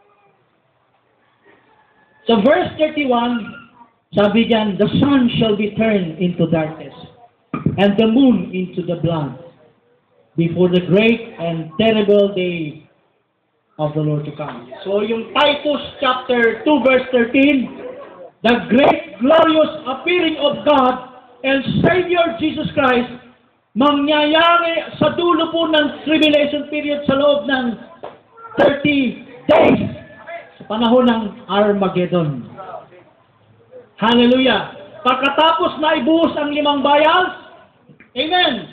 So verse thirty-one, sabi diyan, the sun shall be turned into darkness, and the moon into the blood, before the great and terrible day of the Lord to come. So yung Titus chapter two verse thirteen, the great glorious appearing of God and Savior Jesus Christ, mangyayari sa dulo po ng tribulation period sa loob ng thirty days sa panahon ng Armageddon. Hallelujah. Pagkatapos na ibuhos ang limang vials, amen.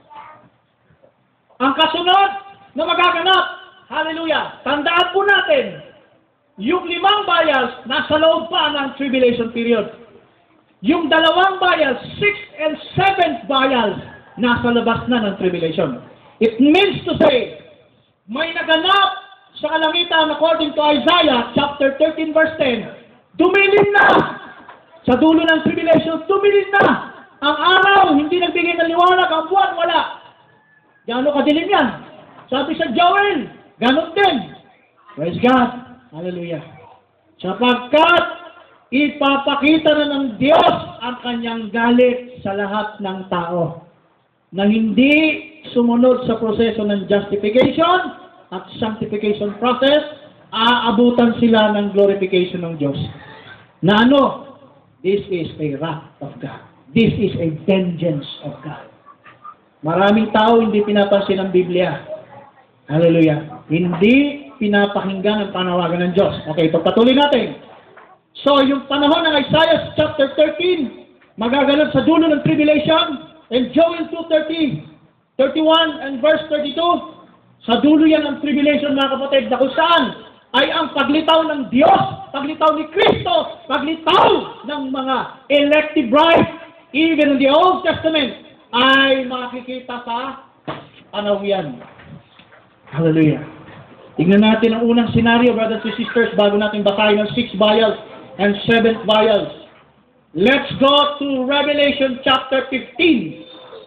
Ang kasunod na magaganap, hallelujah, tandaan po natin, yung limang vials, nasa loob pa ng tribulation period. Yung dalawang vials, sixth and seventh vials, nasa labas na ng tribulation. It means to say, may naganap sa kalangitan according to Isaiah chapter thirteen verse ten, dumilim na sa dulo ng tribulation, dumilim na ang araw, hindi nagbigay ng liwanag, ang buwan, wala. Gano'n kadilim yan? Sabi sa Joel, gano'n din. Praise God. Hallelujah. Sapagkat ipapakita na ng Diyos ang kanyang galit sa lahat ng tao na hindi sumunod sa proseso ng justification at sanctification process, aabutan sila ng glorification ng Diyos. Na ano? This is a wrath of God. This is a vengeance of God. Maraming tao hindi pinapansin ng Biblia. Hallelujah. Hindi pinapakinggan ang panawagan ng Diyos. Okay, pagpatuloy natin. So, yung panahon ng Isaiah chapter thirteen, magaganap sa dulo ng tribulation, and Joel two thirty, thirty-one and verse thirty-two, sa dulo yan ng tribulation, mga kapatid, na kung saan ay ang paglitaw ng Diyos, paglitaw ni Kristo, paglitaw ng mga elective bride, even in the Old Testament, ay makikita sa panahon yan. Hallelujah. Tignan natin ang unang senaryo, brothers and sisters, bago natin basahin ang sixth vials and seventh vials. Let's go to Revelation chapter fifteen.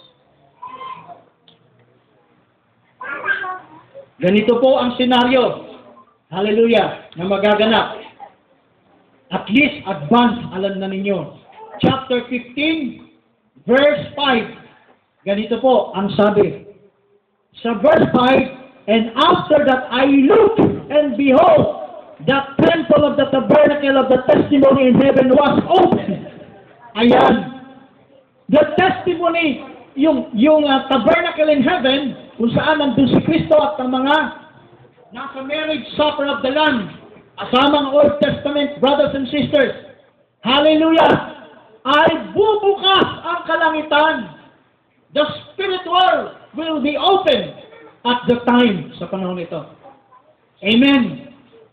Ganito po ang senaryo, hallelujah, na magaganap. At least advance, alam na ninyo. Chapter fifteen, verse five. Ganito po ang sabi. Sa verse five, and after that I looked, and behold, the temple of the tabernacle of the testimony in heaven was open. Ayan. The testimony, yung, yung uh, tabernacle in heaven, kung saan nandun si Kristo at ang mga nasa marriage supper of the Lamb, asama ang Old Testament, brothers and sisters. Hallelujah! Ay bubukas ang kalangitan. The spirit world will be open at the time sa panahon ito. Amen.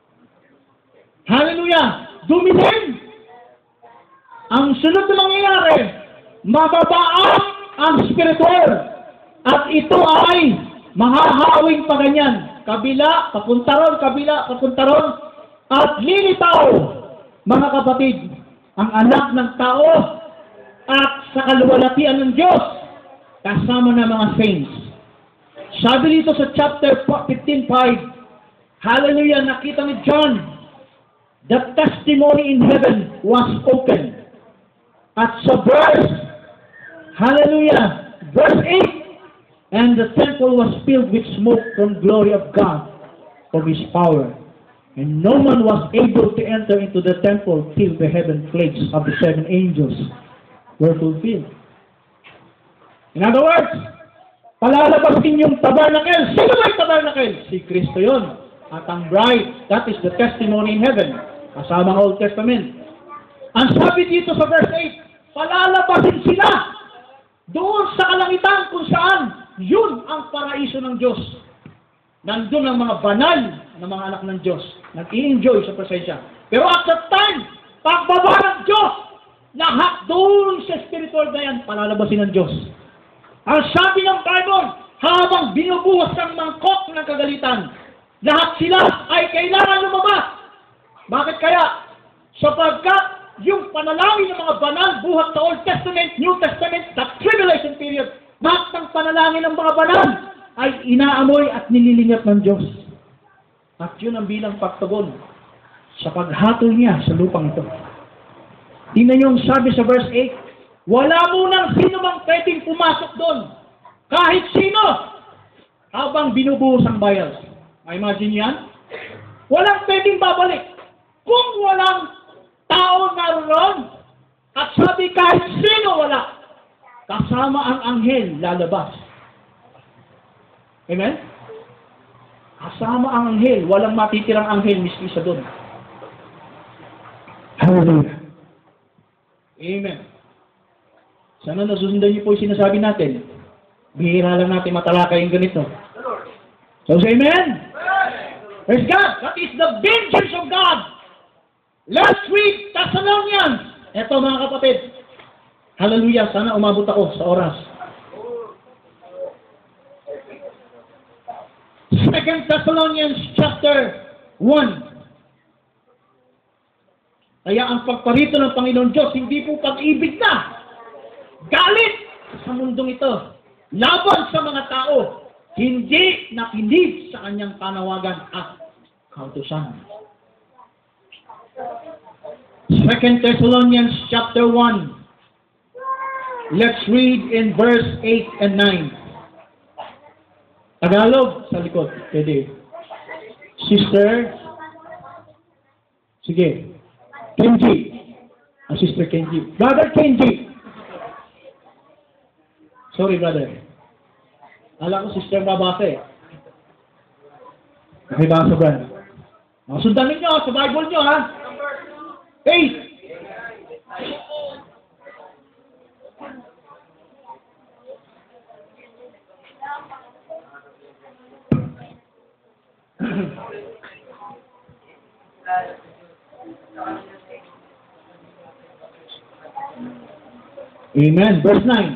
Hallelujah! Dumilim! Ang sunod na mangyayari, mababaang ang spiritual. At ito ay mahahawing pa ganyan. Kabila, papunta ron, kabila, papunta ron. At lilitaw, mga kapatid, ang anak ng tao at sa kaluwalhatian ng Diyos, kasama ng mga saints. Sabi dito sa chapter fifteen five, hallelujah, nakita ni John, the testimony in heaven was open. At sa verse, hallelujah, verse eight, and the temple was filled with smoke from glory of God, from His power. And no one was able to enter into the temple till the heaven plagues of the seven angels were fulfilled. In other words, palalabasin yung tabernacle. Sino ba yung tabernacle? Si Kristo yun. At ang bride, that is the testimony in heaven. Kasama ang Old Testament. Ang sabi dito sa verse eight, palalabasin sila doon sa kalangitan kung saan yun ang paraiso ng Diyos. Nandun ang mga banal na mga anak ng Diyos. Nag-i-enjoy sa presensya. Pero at that time, pagbaba ng Diyos, lahat doon sa spiritual na yan, palalabasin ng Diyos. Ang sabi ng Bible, habang binubuhos ang mangkok ng kagalitan, lahat sila ay kailangan lumabas. Bakit kaya? Sapagkat yung panalangin ng mga banal buhat sa Old Testament, New Testament, the tribulation period, lahat ng panalangin ng mga banal ay inaamoy at nililinyat ng Diyos. At yun ang bilang pagtugon sa paghatol niya sa lupang ito. Tingnan niyo ang sabi sa verse eight, wala munang sino mang pwedeng pumasok doon. Kahit sino. Habang binubuhos ang vials. Imagine yan? Walang pwedeng babalik. Kung walang tao naroon, at sabi kahit sino wala, kasama ang anghel lalabas. Amen? Kasama ang anghel, walang matitirang anghel miski sa doon. Hallelujah. Amen. Sana nasusundan niyo po yung sinasabi natin. Bihira lang natin matalakay yung ganito. So, say amen? Praise God! That is the vengeance of God! Last week, Thessalonians. Ito mga kapatid. Hallelujah. Sana umabot ako sa oras. Second Thessalonians chapter one. Kaya ang pagparito ng Panginoon Diyos, hindi po pag-ibig na. Galit sa mundong ito. Laban sa mga tao. Hindi nakinig sa kanyang panawagan at kautusan. Second Thessalonians chapter one. Let's read in verse eight and nine. Tagalog sa likod. Pwede. Sister. Sige. Kenji. Ah, Sister Kenji. Brother Kenji. Sorry, brother. Alam ko, sister babasa eh. Okay, basa, brother. Sundan ninyo sa Bible nyo, ha? Eight. Amen. Verse nine.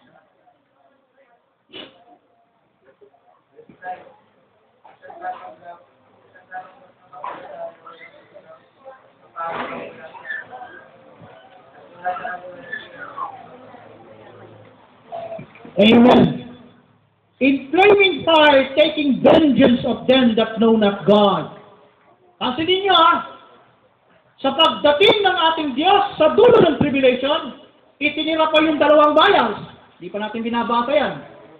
Amen. In flaming fire, taking vengeance of them that know not God. Kasi ninyo ha, sa pagdating ng ating Diyos sa dulo ng tribulation, itinira pa yung dalawang bayas. Di pa natin binabasa yan.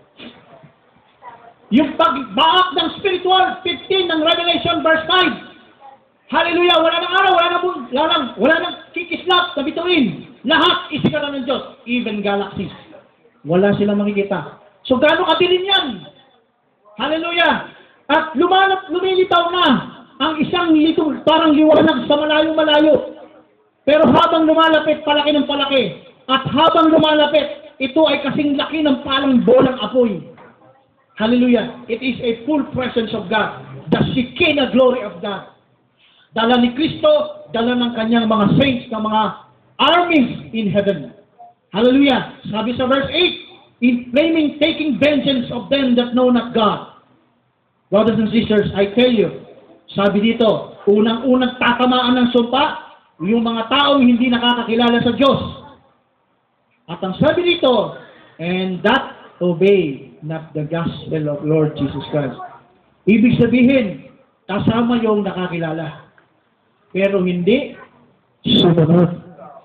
Yung pagbaak ng spiritual, fifteen ng Revelation verse five. Hallelujah! Wala nang araw, wala nang, wala nang, wala nang kikislap sa bituin. Lahat isikara ng Diyos, even galaxies. Wala silang makikita. So, gaano kadilim yan? Hallelujah! At lumalap, lumilitaw na ang isang litong parang liwanag sa malayong-malayo. Pero habang lumalapit, palaki ng palaki. At habang lumalapit, ito ay kasing laki ng palang bolang apoy. Hallelujah! It is a full presence of God. The Shekinah glory of God. Dala ni Kristo, dala ng kanyang mga saints, ng mga armies in heaven. Hallelujah! Sabi sa verse eight, in flaming taking vengeance of them that know not God. Brothers and sisters, I tell you, sabi dito, unang-unang tatamaan ng sumpa, yung mga taong hindi nakakakilala sa Diyos. At ang sabi dito, and that obey not the gospel of Lord Jesus Christ. Ibig sabihin, kasama yung nakakilala. Pero hindi sumunod.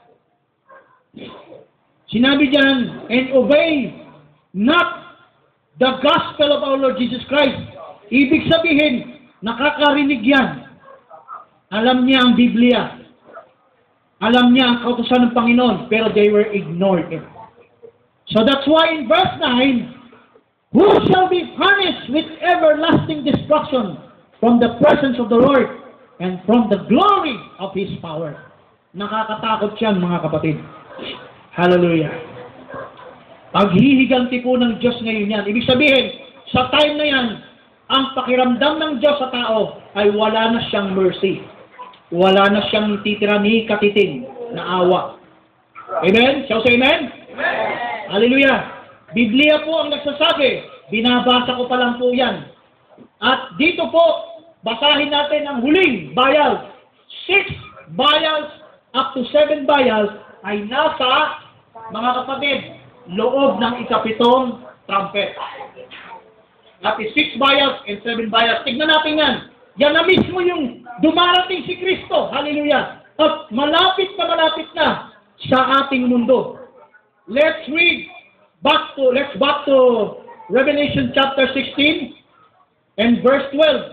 Sinabi diyan, and obey not the gospel of our Lord Jesus Christ. Ibig sabihin, nakakarinig yan. Alam niya ang Biblia. Alam niya ang kautusan ng Panginoon, pero they were ignored it. So that's why in verse nine, who shall be punished with everlasting destruction from the presence of the Lord and from the glory of His power. Nakakatakot yan, mga kapatid. Hallelujah. Paghihiganti po ng Diyos ngayon yan. Ibig sabihin, sa time na yan, ang pakiramdam ng Diyos sa tao ay wala na siyang mercy. Wala na siyang titira ni katiting na awa. Amen? Shall say amen? Amen! Hallelujah! Biblia po ang nagsasabi. Binabasa ko pa lang po yan. At dito po, basahin natin ang huling bayal. Six bayals up to seven bayals ay nasa, mga kapatid, loob ng ikapitong trumpet. That is six bayals and seven bayals. Tignan natin yan. Yan na mismo yung dumarating si Kristo. Hallelujah. At malapit na malapit na sa ating mundo. Let's read back to, let's back to Revelation chapter sixteen and verse twelve.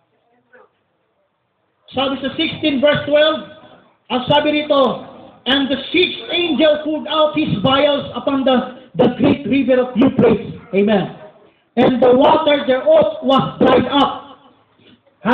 Sabi sa sixteen verse twelve, ang sabi rito, and the sixth angel poured out his vials upon the, the great river of Euphrates. Amen. And the water thereof was dried up.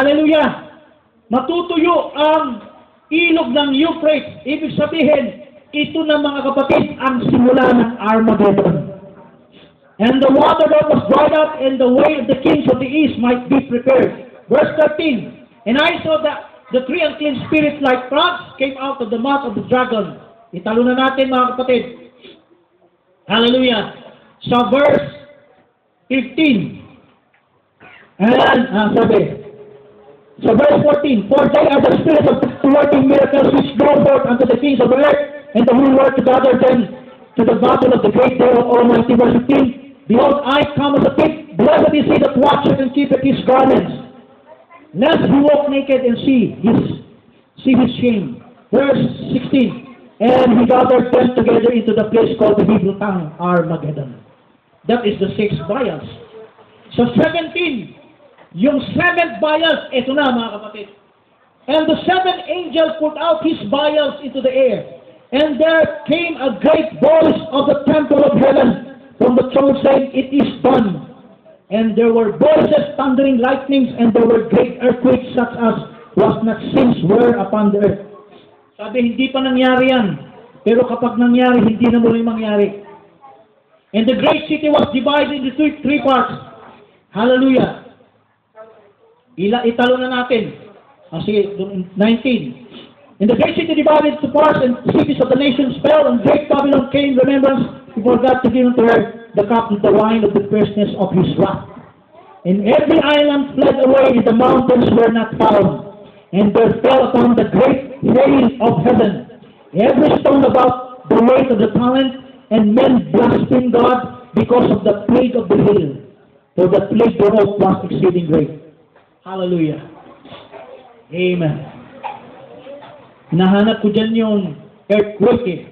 Hallelujah! Matutuyo ang ilog ng Euphrates. Ibig sabihin, ito na mga kapatid ang simula ng Armageddon. And the water that was dried up, and the way of the kings of the east might be prepared. Verse thirteen, and I saw that the three unclean spirits like frogs came out of the mouth of the dragon. Italo na natin mga kapatid. Hallelujah. Sa verse fifteen. And, ah, sabi, so verse fourteen, for they are the spirits of working miracles which go forth unto the kings of the earth, and the whole world to gather them to the battle of the great day of Almighty. Verse fifteen, behold, I come as a thief, blessed is he that watcheth and keepeth his garments, lest he walk naked and see his see his shame. Verse sixteen, and he gathered them together into the place called the Hebrew tongue, Armageddon. That is the sixth vials. So seventeen, yung seventh vials, ito na mga kapatid. And the seventh angel put out his vials into the air, and there came a great voice of the temple of heaven from the throne saying, it is done. And there were voices, thundering lightnings, and there were great earthquakes such as was not since were upon the earth. Sabi, hindi pa nangyari yan. Pero kapag nangyari, hindi na muli mangyari. And the great city was divided into three, three parts. Hallelujah. Ila, italo na natin. Kasi nineteen. And the great city divided into parts, and cities of the nations fell, and great Babylon came remembrance before God to give unto her the cup of the wine of the fierceness of his wrath. And every island fled away, and the mountains were not found. And there fell upon the great hail of heaven every stone about the weight of the talent, and men blasphemed God because of the plague of the hail. For the plague thereof was exceeding great. Hallelujah. Amen. Nahanap ko dyan yung earthquake eh.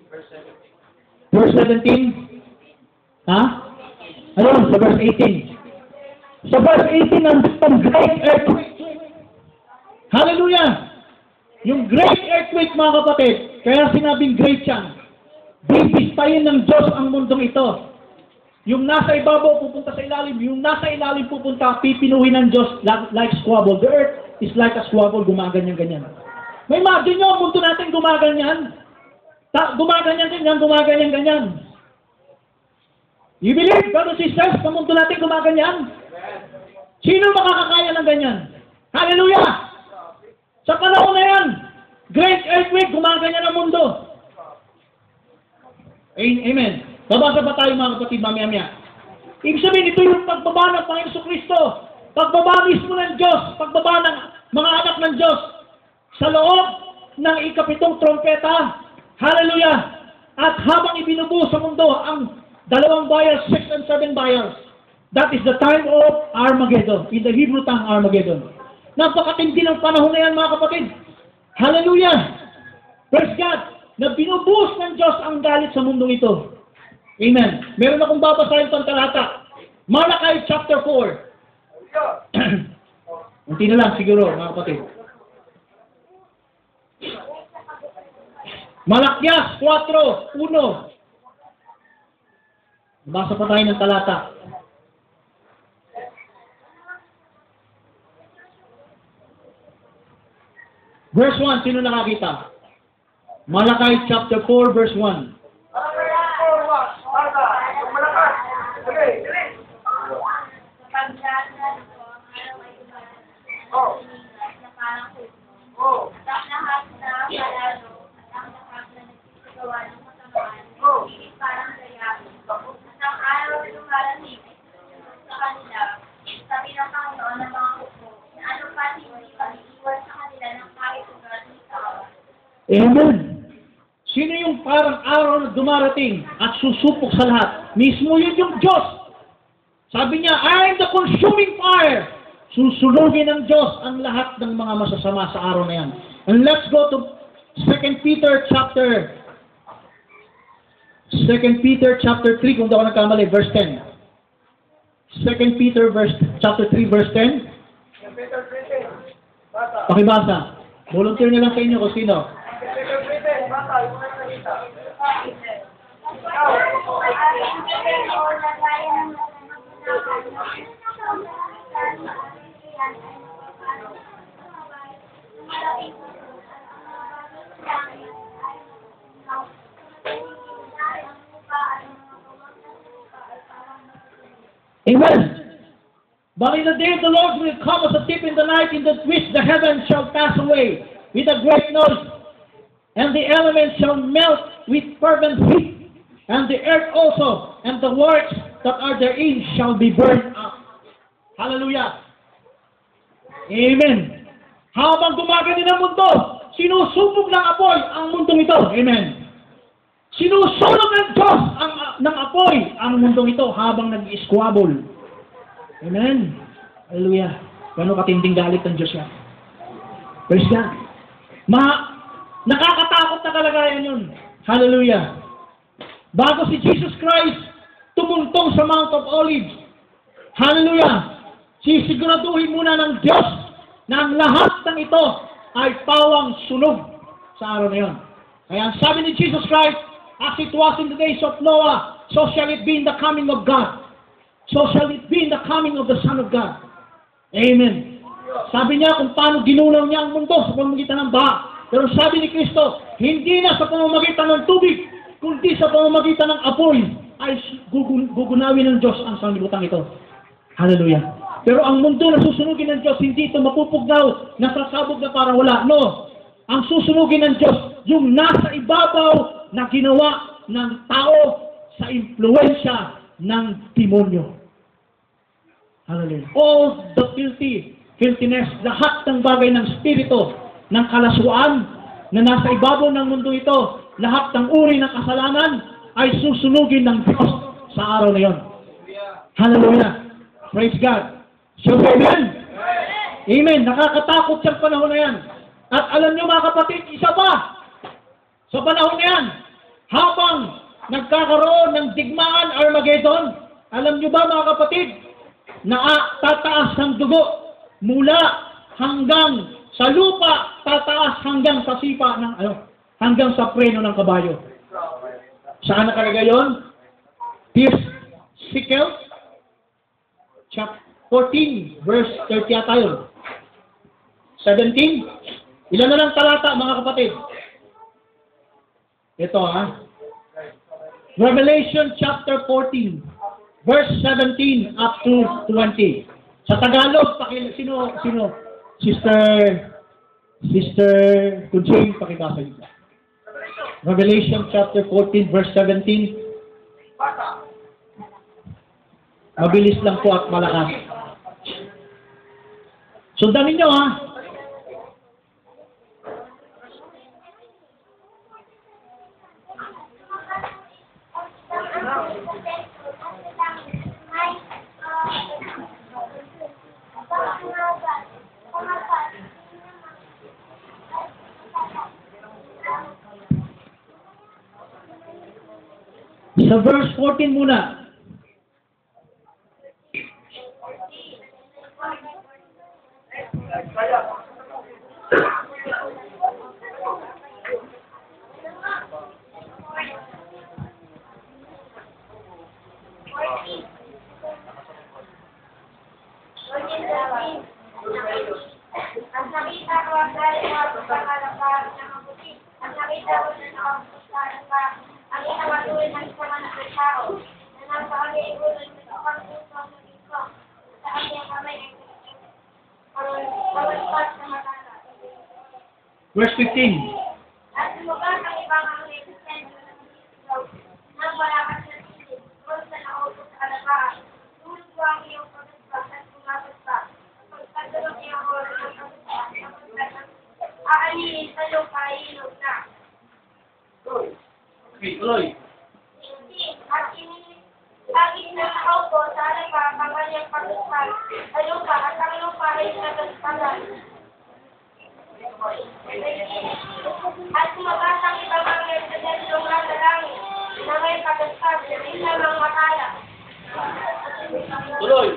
Verse seventeen. Ha? Ayun, sa verse eighteen. Sa verse eighteen, ang great earthquake. Hallelujah! Yung great earthquake, mga kapatid, kaya sinabing great yan. Bibistayin ng Diyos ang mundong ito. Yung nasa ibabaw pupunta sa ilalim, yung nasa ilalim pupunta, pipinuhin ng Diyos like squabble. The earth is like a squabble, gumaganyan-ganyan. May imagine nyo, ang mundo natin gumaganyan. Ta gumaganyan-ganyan, gumaganyan-ganyan. You believe, brothers and sisters, ang mundo natin gumaganyan? Sino makakakaya ng ganyan? Hallelujah! Sa panahon na yan, great earthquake, gumaganyan ang mundo. Amen. Babasa pa tayo mga kapatid, mamaya-maya. Ibig sabihin, ito yung pagbaba ng Panginoon Kristo. Pagbaba mismo ng Diyos. Pagbaba ng mga anak ng Diyos. Sa loob ng ikapitong trompeta. Hallelujah! At habang ibinubuo sa mundo ang dalawang vials, six and seven vials. That is the time of Armageddon. In the Hebrew tongue, Armageddon. Napakatindi ng panahon na yan, mga kapatid. Hallelujah! Praise God! Na binubuhos ng Diyos ang galit sa mundong ito. Amen. Meron akong babasahin pang talata. Malachi chapter four. Unti na lang siguro, mga kapatid. Malakyas four one. Basa pa tayo ng talata. Verse one, sino nakakita? Malachi chapter four, verse one. Amen. Sino yung parang araw na dumarating at susupok sa lahat? Mismo yun yung Diyos. Sabi niya, I am the consuming fire. Susunugin ng Diyos ang lahat ng mga masasama sa araw na yan. And let's go to Second Peter chapter Second Peter chapter three, kung daw ako nagkamali, verse ten. Second Peter verse, chapter three, verse ten. Pakibasa. Volunteer na lang sa inyo kung sino. Amen. But in the day the Lord will come as a thief in the night, in the which the heavens shall pass away with a great noise, and the elements shall melt with fervent heat, and the earth also, and the works that are therein shall be burned up. Hallelujah. Amen. Habang gumagani ng mundo, sinusubog ng apoy ang mundong ito. Amen. Sinusunog ng Diyos ang, ng apoy ang mundong ito habang nag-iskwabol. Amen. Hallelujah. Gano'ng katinding galit ng Diyos yan. Praise God. Ma nakakatakot na kalagayan yun. Hallelujah. Bago si Jesus Christ tumuntong sa Mount of Olives, hallelujah, sisiguraduhin muna ng Diyos na ang lahat ng ito ay pawang sunog sa araw na yun. Kaya ang sabi ni Jesus Christ, as it was in the days of Noah, so shall it be in the coming of God. So shall it be in the coming of the Son of God. Amen. Sabi niya kung paano ginunaw niya ang mundo sa pamamagitan ng baha. Pero sabi ni Kristo, hindi na sa pamamagitan ng tubig, kundi sa pamamagitan ng apoy, ay gugun gugunawin ng Diyos ang sanlibutan ito. Hallelujah. Pero ang mundo na susunugin ng Diyos, hindi ito mapupugnaw, nasasabog na para wala. No. Ang susunugin ng Diyos, yung nasa ibabaw na ginawa ng tao sa impluensya ng demonyo. Hallelujah. All the filthy, filthiness, lahat ng bagay ng spirito, ng kalaswaan na nasa ibabaw ng mundo ito, lahat ng uri ng kasalanan ay susunugin ng Diyos sa araw na yon. Hallelujah. Praise God. So, amen. Amen. Nakakatakot siyang panahon na yan. At alam niyo mga kapatid, isa pa, sa panahon na yan, habang nagkakaroon ng digmaan Armageddon, alam niyo ba mga kapatid, na tataas ang dugo mula hanggang sa lupa, tataas hanggang sa sipa ng ano, hanggang sa preno ng kabayo. Saan nakalagay yun? First Sikel, chapter fourteen, verse thirty yata yun. seventeen. Ilan na lang talata, mga kapatid? Ito, ha? Revelation chapter fourteen, verse seventeen up to twenty. Sa Tagalog, pakil sino, sino? Sister, Sister Kunching, pakibasa yun. Revelation chapter fourteen, verse seventeen. Mabilis lang po at malakas. Sundan ninyo, ha? Sa verse fourteen muna. Ang nakita ko ang dahil mga pagkakalaparan ng mabuti. Ang nakita ko na nakapustahan pa ang inawatuloy ng isang anak ng tao na napakagay ko ng isang puso ng ito sa kanyang kamay ang pagkakalapas na matala. Verse fifteen. At lumagang ang ibang ang resistensya ng Diyos nang malakas na tisid kung sa naupo sa kalaparan. Tulog ko ang iyong pagkakalapas at kumapaspa. Pagkatulog niya ako ng pagkakalapas. Aanilin sa lupa ilog na. Okay, tuloy. At inilagin na naupo sa alapa ang kanyang pagkakal sa lupa at ang lupa ay nagkasalan. At sumabatang ibang angel sa dentro ng langit na may pagkakal na isang ang matala. Tuloy.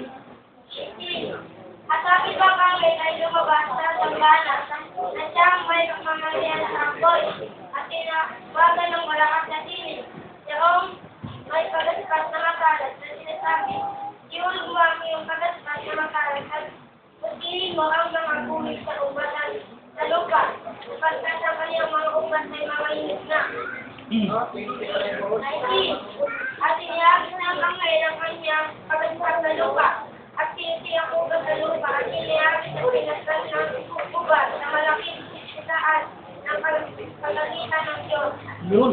At ang ibang angel ay lumabas sa sanggana na siyang may pamamalian ng angkoy at tinawagan ng malakas na tinig. Yung may pagaspas na makalat na sinasabi, iulog mo ang iyong pagaspas na makalat at pagkirin mo ang mga guhit sa ubatan sa lupa, sapagkat sa kanyang mga ubat ay mga init na. Mm. nineteen. At inihagis ng angay ng kanyang pagkasal na lupa. At tinitiyang ugat sa lupa. At inihagis ng pinasal ng ugat na malaking isaan ng kalangitan ng Diyos. Yun.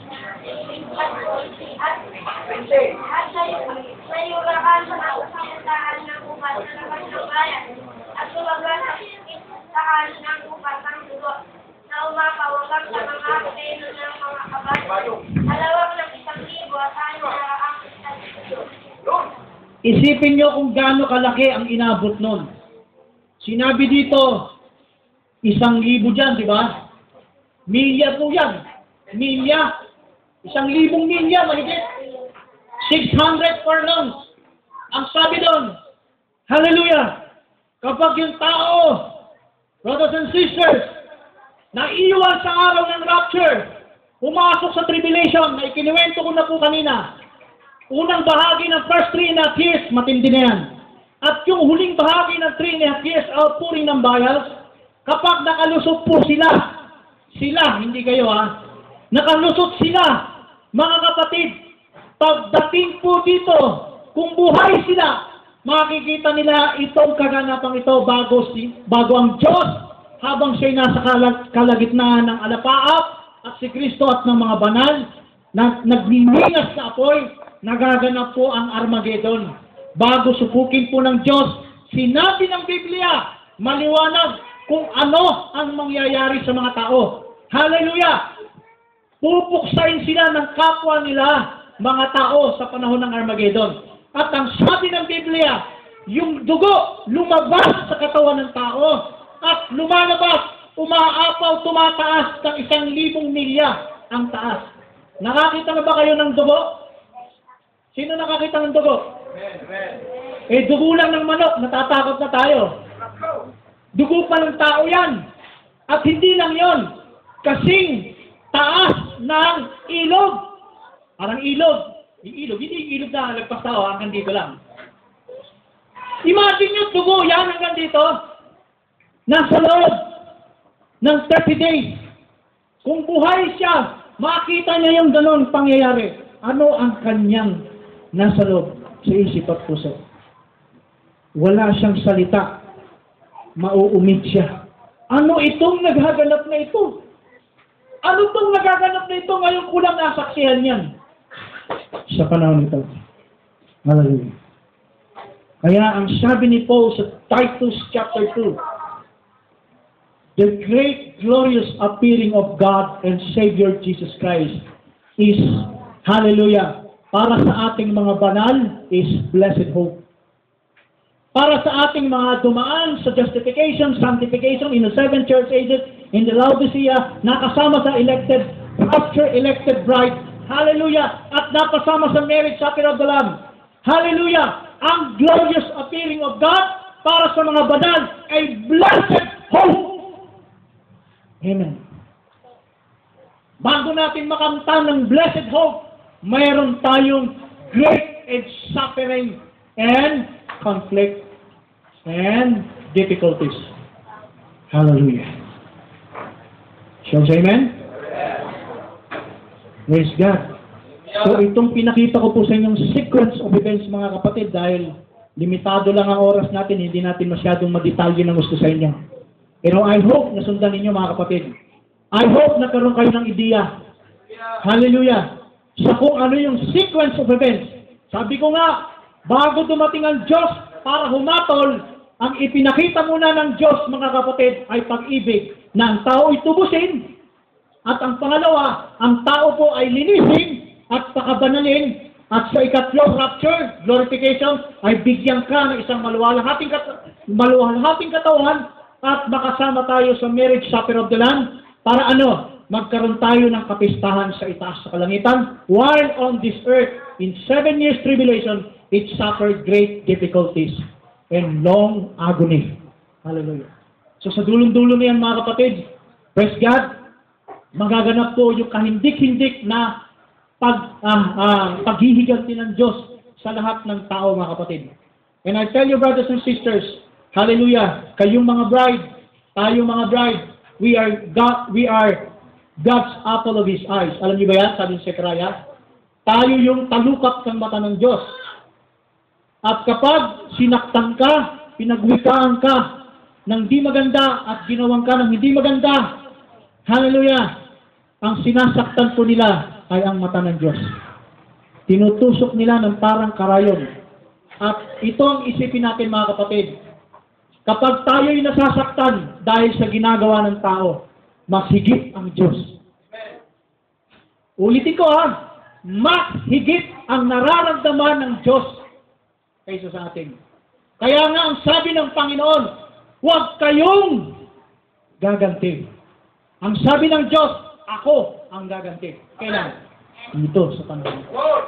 At, at, at nayurakan sa kasamutaan ng ugat na labas ng bayan. At lumagas sa isaan ng ugat ng dugo na umapawagang sa mga peno ng mga kabayo. Alawak ng isang libo at ano na ang isang libo. Isipin nyo kung gaano kalaki ang inabot nun. Sinabi dito, isang libo dyan, di ba? Milya po yan. Milya. Isang libong milya, mahigit. six hundred furlongs. Ang sabi doon, hallelujah, kapag yung tao, brothers and sisters, naiiwan sa araw ng rapture, pumasok sa tribulation, na ikiniwento ko na po kanina, unang bahagi ng first three and a half years, matindi na yan. At yung huling bahagi ng three and a half years, outpouring ng bayals, kapag nakalusot po sila, sila, hindi kayo ha, nakalusot sila, mga kapatid, pagdating po dito, kung buhay sila, makikita nila itong kaganapang ito bago, si, bago ang Diyos, habang siya'y nasa kalag, kalagitnaan ng alapaap, at si Kristo at ng mga banal, na nagniningas sa apoy, nagaganap po ang Armageddon. Bago supukin po ng Diyos, sinabi ng Biblia, maliwanag kung ano ang mangyayari sa mga tao. Hallelujah! Pupuksain sila ng kapwa nila, mga tao, sa panahon ng Armageddon. At ang sabi ng Biblia, yung dugo lumabas sa katawan ng tao at lumalabas, umaapaw, tumataas ng isang libong milya ang taas. Nakakita na ba kayo ng dugo? Sino nakakita ng dugo? Eh, dugo lang ng manok, natatakot na tayo. Dugo pa ng tao yan. At hindi lang yon, kasing taas ng ilog. Parang ilog. Yung ilog, hindi yung ilog na nagpas tao, hanggang dito lang. Imagine nyo, dugo yan hanggang dito. Nasa loob ng thirty days. Kung buhay siya, makita niya yung ganon pangyayari. Ano ang kanyang nasa loob sa isip at puso? Wala siyang salita. Mauumid siya. Ano itong naghaganap na ito? Ano itong nagaganap na ito ngayon kulang nasaksihan yan? Sa panahon nito. Hallelujah. Kaya ang sabi ni Paul sa Titus chapter two, the great glorious appearing of God and Savior Jesus Christ is, hallelujah, para sa ating mga banal is blessed hope. Para sa ating mga dumaan sa justification, sanctification in the seven church ages, in the Laodicea, nakasama sa elected, rapture elected bride, hallelujah, at napasama sa marriage supper of the Lamb. Hallelujah! Ang glorious appearing of God para sa mga banal ay blessed hope. Amen. Bago natin makamtan ng blessed hope, mayroon tayong great and suffering and conflict and difficulties. Hallelujah. Shall we say amen? Praise God. So itong pinakita ko po sa inyong sequence of events, mga kapatid, dahil limitado lang ang oras natin, hindi natin masyadong madetalye ng gusto sa inyo. Pero I hope na sundan ninyo, mga kapatid. I hope nagkaroon kayo ng ideya. Hallelujah. Sa kung ano yung sequence of events. Sabi ko nga, bago dumating ang Diyos para humatol, ang ipinakita muna ng Diyos, mga kapatid, ay pag-ibig na ang tao ay tubusin. At ang pangalawa, ang tao po ay linisin at pakabanalin, at sa ikatlong rapture, glorification, ay bigyan ka ng isang maluwalhating kat maluwalhating katawan at makasama tayo sa marriage supper of the Lamb para ano? Magkaroon tayo ng kapistahan sa itaas sa kalangitan while on this earth, in seven years tribulation, it suffered great difficulties and long agony. Hallelujah. So sa dulong-dulo na yan, mga kapatid, praise God, magaganap po yung kahindik-hindik na pag, uh, uh, paghihiganti ng Diyos sa lahat ng tao, mga kapatid. And I tell you, brothers and sisters, hallelujah, kayong mga bride, tayong mga bride, we are God, we are God's apple of His eyes. Alam niyo ba yan? Sabi ni Zechariah. Tayo yung talukap ng mata ng Diyos. At kapag sinaktan ka, pinagwikaan ka ng di maganda at ginawang ka ng hindi maganda, hallelujah, ang sinasaktan po nila ay ang mata ng Diyos. Tinutusok nila ng parang karayon. At ito ang isipin natin mga kapatid. Kapag tayo'y nasasaktan dahil sa ginagawa ng tao, mas higit ang Diyos. Ulitin ko ha, mas higit ang nararamdaman ng Diyos kaysa sa atin. Kaya nga ang sabi ng Panginoon, huwag kayong gaganti. Ang sabi ng Diyos, ako ang gaganti. Kailan? Dito sa panahon.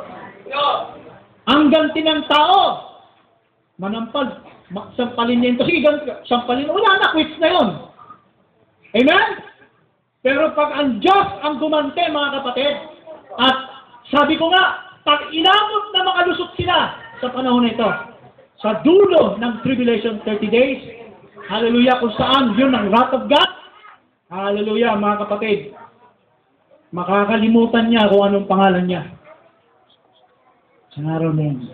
Ang ganti ng tao, manampal, sampalin niya ito. Sige, sampalin. Wala na, quits na yun. Amen? Pero pag ang Diyos ang gumante, mga kapatid, at sabi ko nga, pag inabot na makalusot sila sa panahon na ito, sa dulo ng tribulation thirty days, hallelujah, kung saan yun ang wrath of God, hallelujah, mga kapatid, makakalimutan niya kung anong pangalan niya. Sa araw na yun.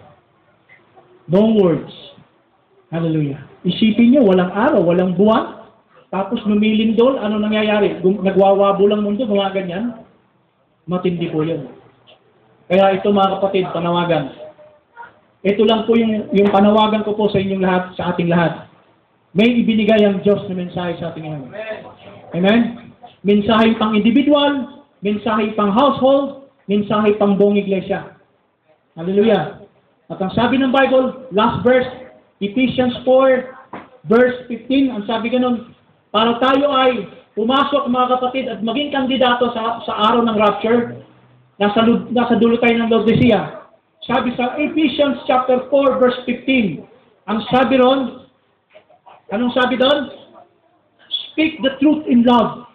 No words. Hallelujah. Isipin niyo, walang araw, walang buwan, tapos lumilindol, ano nangyayari? Nagwawabo lang mundo, mga ganyan. Matindi po yun. Kaya ito mga kapatid, panawagan. Ito lang po yung, yung panawagan ko po sa inyong lahat, sa ating lahat. May ibinigay ang Diyos na mensahe sa ating ngayon. Amen? Mensahe pang individual, mensahe pang household, mensahe pang buong iglesia. Hallelujah. At ang sabi ng Bible, last verse, Ephesians four, verse fifteen, ang sabi ganun, para tayo ay pumasok mga kapatid at maging kandidato sa, sa araw ng rapture, nasa, nasa dulo tayo ng Laodicea. Sabi sa Ephesians chapter four, verse fifteen, ang sabi ron, anong sabi doon? Speak the truth in love,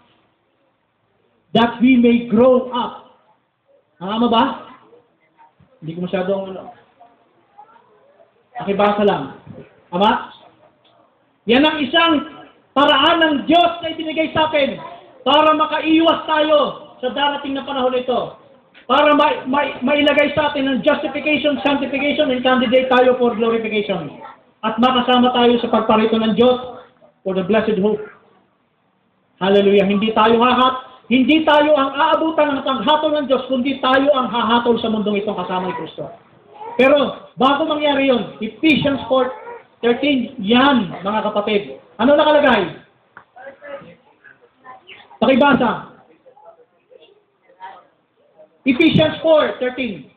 that we may grow up. Tama ba? Hindi ko masyadong ano. Pakibasa lang. Tama? Yan ang isang paraan ng Diyos na ibinigay sa atin para makaiwas tayo sa darating na panahon ito. Para ma ma mailagay sa atin ng justification, sanctification, and candidate tayo for glorification. At makasama tayo sa pagparito ng Diyos for the blessed hope. Hallelujah. Hindi tayo hahat. Hindi tayo ang aabutan ng paghatol ng Diyos, kundi tayo ang hahatol sa mundong itong kasama ni Kristo. Pero, bago mangyari yun, Ephesians four thirteen, yan, mga kapatid. Ano nakalagay? Pakibasa. Ephesians four thirteen.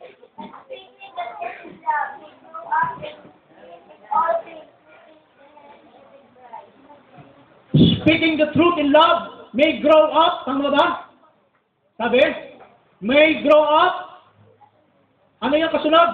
Speaking the truth in love, may grow up, tama ba? Sabi? May grow up. Ano yung kasunod?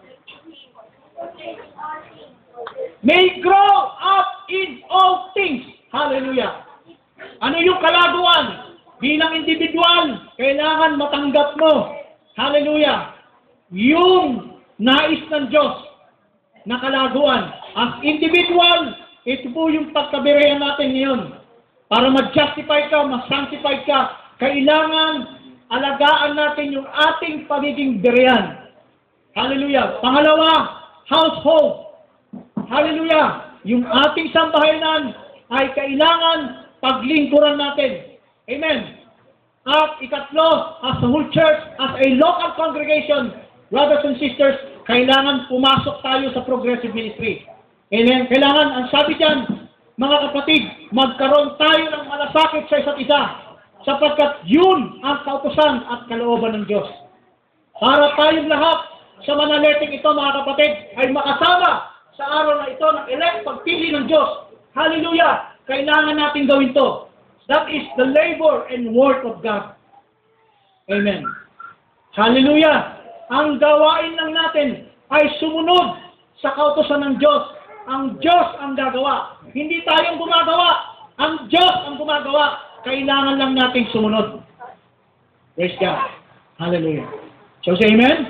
May grow up in all things. Hallelujah. Ano yung kalaguan? Bilang individual, kailangan matanggap mo. Hallelujah. Yung nais ng Diyos na kalaguan. As individual, ito po yung pagkabirehan natin ngayon. Para mag-justify ka, mag-sanctify ka, kailangan alagaan natin yung ating pagiging birehan. Hallelujah. Pangalawa, household. Hallelujah. Yung ating sambahayanan ay kailangan paglingkuran natin. Amen. At ikatlo, as a whole church, as a local congregation, brothers and sisters, kailangan pumasok tayo sa progressive ministry. Amen. Kailangan, ang sabi dyan, mga kapatid, magkaroon tayo ng malasakit sa isa't isa, sapagkat yun ang kautusan at kalooban ng Diyos. Para tayong lahat sa manaleting ito, mga kapatid, ay makasama sa araw na ito ng elect pagpili ng Diyos. Hallelujah! Kailangan natin gawin to. That is the labor and work of God. Amen. Hallelujah! Ang gawain lang natin ay sumunod sa kautusan ng Diyos. Ang Diyos ang gagawa. Hindi tayong gumagawa. Ang Diyos ang gumagawa. Kailangan lang natin sumunod. Praise God. Hallelujah. So say amen?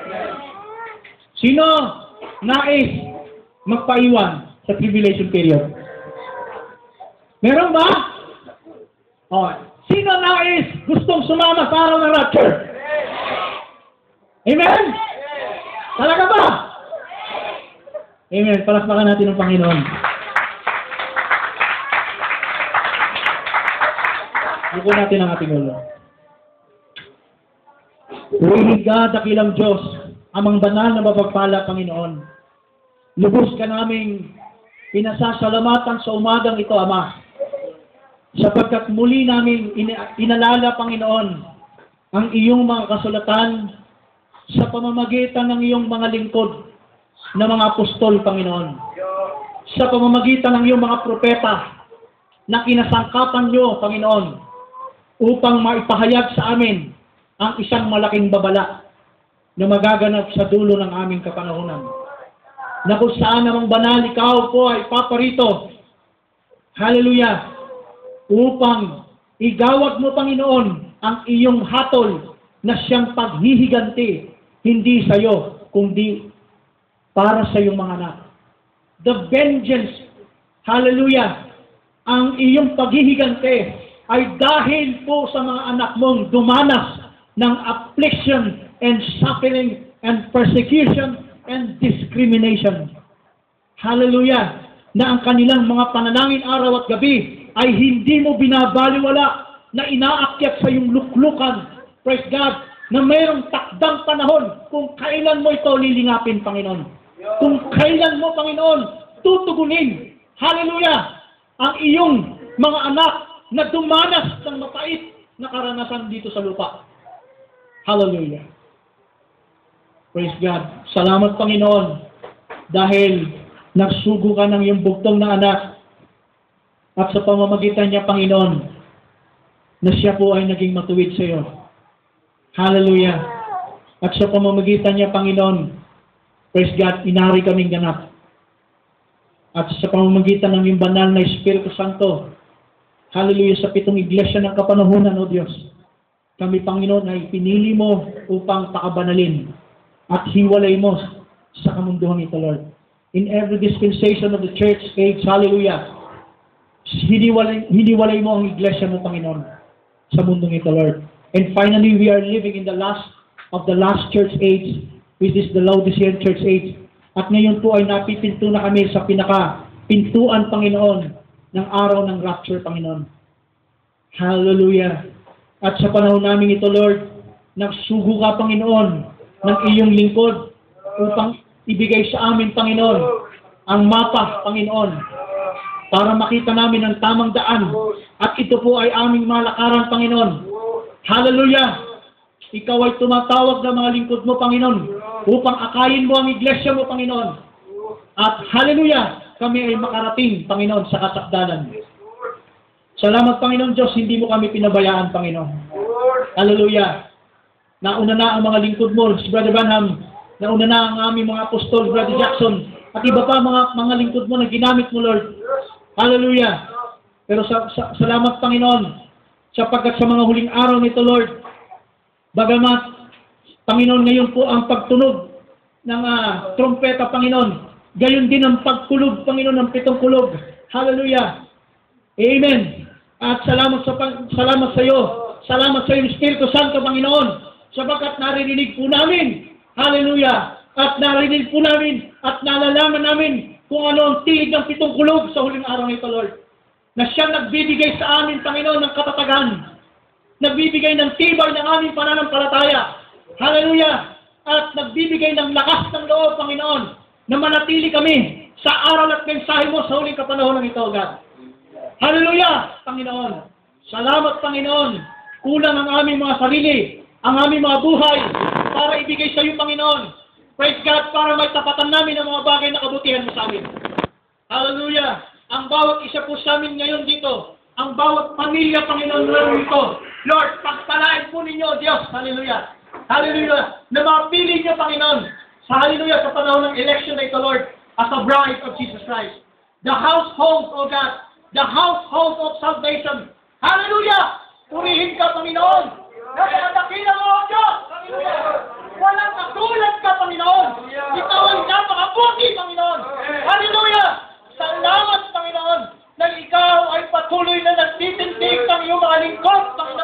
Sino nais magpaiwan sa tribulation period? Meron ba? Oh, sino Sino nais gustong sumama sa araw ng rapture? Amen? Talaga ba? Amen. Palakpakan natin ang Panginoon. Buko natin ang ating ulo. Wiling God, dakilang Diyos, amang banal na mapagpala, Panginoon. Lubos ka naming pinasasalamatan sa umagang ito, Ama. Sapagkat muli namin ina- inalala, Panginoon, ang iyong mga kasulatan sa pamamagitan ng iyong mga lingkod na mga apostol, Panginoon. Sa pamamagitan ng iyong mga propeta na kinasangkapan niyo, Panginoon, upang maipahayag sa amin ang isang malaking babala na magaganap sa dulo ng aming kapanahunan. Na kung saan namang banal, ikaw po ay paparito. Hallelujah! Upang igawad mo, Panginoon, ang iyong hatol na siyang paghihiganti, hindi sa iyo, kundi para sa iyong mga anak. The vengeance, hallelujah, ang iyong paghihiganti ay dahil po sa mga anak mong dumanas ng affliction and suffering and persecution and discrimination. Hallelujah! Na ang kanilang mga panalangin araw at gabi ay hindi mo binabaliwala na inaakyat sa iyong luklukan. Praise God! Na mayroong takdang panahon kung kailan mo ito lilingapin, Panginoon. Kung kailan mo, Panginoon, tutugunin. Hallelujah! Ang iyong mga anak na dumanas ng mapait na karanasan dito sa lupa. Hallelujah. Praise God. Salamat, Panginoon, dahil nagsugo ka ng iyong bugtong na anak at sa pamamagitan niya, Panginoon, na siya po ay naging matuwid sa iyo. Hallelujah. At sa pamamagitan niya, Panginoon, praise God, inari kaming ganap. At sa pamamagitan ng iyong banal na Espiritu Santo, hallelujah, sa pitong iglesia ng kapanahunan, O Diyos, kami, Panginoon, ay pinili mo upang pakabanalin at hiwalay mo sa kamunduhan ito, Lord. In every dispensation of the church age, hallelujah, hiniwalay, hiniwalay mo ang iglesia mo, Panginoon, sa mundong ito, Lord. And finally, we are living in the last of the last church age, which is the Laodicean church age. At ngayon po ay napipinto na kami sa pinaka-pintuan, Panginoon, ng araw ng rapture, Panginoon. Hallelujah. At sa panahon namin ito, Lord, nagsugo ka, Panginoon, ng iyong lingkod upang ibigay sa amin, Panginoon, ang mapa, Panginoon, para makita namin ang tamang daan. At ito po ay aming malakaran, Panginoon. Hallelujah! Ikaw ay tumatawag ng mga lingkod mo, Panginoon, upang akayin mo ang iglesia mo, Panginoon. At hallelujah! Kami ay makarating, Panginoon, sa kasakdalan. Salamat, Panginoon Diyos, hindi mo kami pinabayaan, Panginoon. Hallelujah! Nauna na ang mga lingkod mo, si Brother Branham, nauna na ang aming mga apostol, Brother Jackson, at iba pa mga mga lingkod mo na ginamit mo, Lord. Hallelujah! Pero sa, sa, salamat, Panginoon, sapagkat sa mga huling araw nito, Lord, bagamat, Panginoon, ngayon po ang pagtunog ng uh, trompeta, Panginoon, gayon din ang pagkulog, Panginoon, ng pitong kulog. Hallelujah! Amen! At salamat sa salamat sa iyo. Salamat sa iyo, Espiritu Santo, Panginoon, sapagkat naririnig po namin. Hallelujah! At narinig po namin at nalalaman namin kung ano ang tiig ng pitong kulog sa huling araw nito, Lord. Na siyang nagbibigay sa amin, Panginoon, ng katatagan. Nagbibigay ng tibay ng aming pananampalataya. Hallelujah! At nagbibigay ng lakas ng loob, Panginoon, na manatili kami sa aral at mensahe mo sa huling kapanahon ng ito, God. Hallelujah! Panginoon. Salamat, Panginoon. Kulang ang aming mga sarili, ang aming mga buhay, para ibigay sa iyo, Panginoon. Praise God, para may tapatan namin ang mga bagay na kabutihan mo sa amin. Hallelujah! Ang bawat isa po sa amin ngayon dito, ang bawat pamilya, Panginoon, ngayon dito, Lord, pagpalain po ninyo, Diyos. Hallelujah! Hallelujah! Na mapili niyo, Panginoon, sa hallelujah, sa panahon ng election na ito, Lord, as a bride of Jesus Christ. The household, O God, the household of salvation. Hallelujah! Purihin ka, Panginoon. Napakadakila mo, O Diyos. Hallelujah! Walang katulad ka, Panginoon. Ikaw ay napakabuti, Panginoon. Hallelujah! Salamat, Panginoon, na ikaw ay patuloy na nagtitindig ng iyong mga lingkod, Panginoon.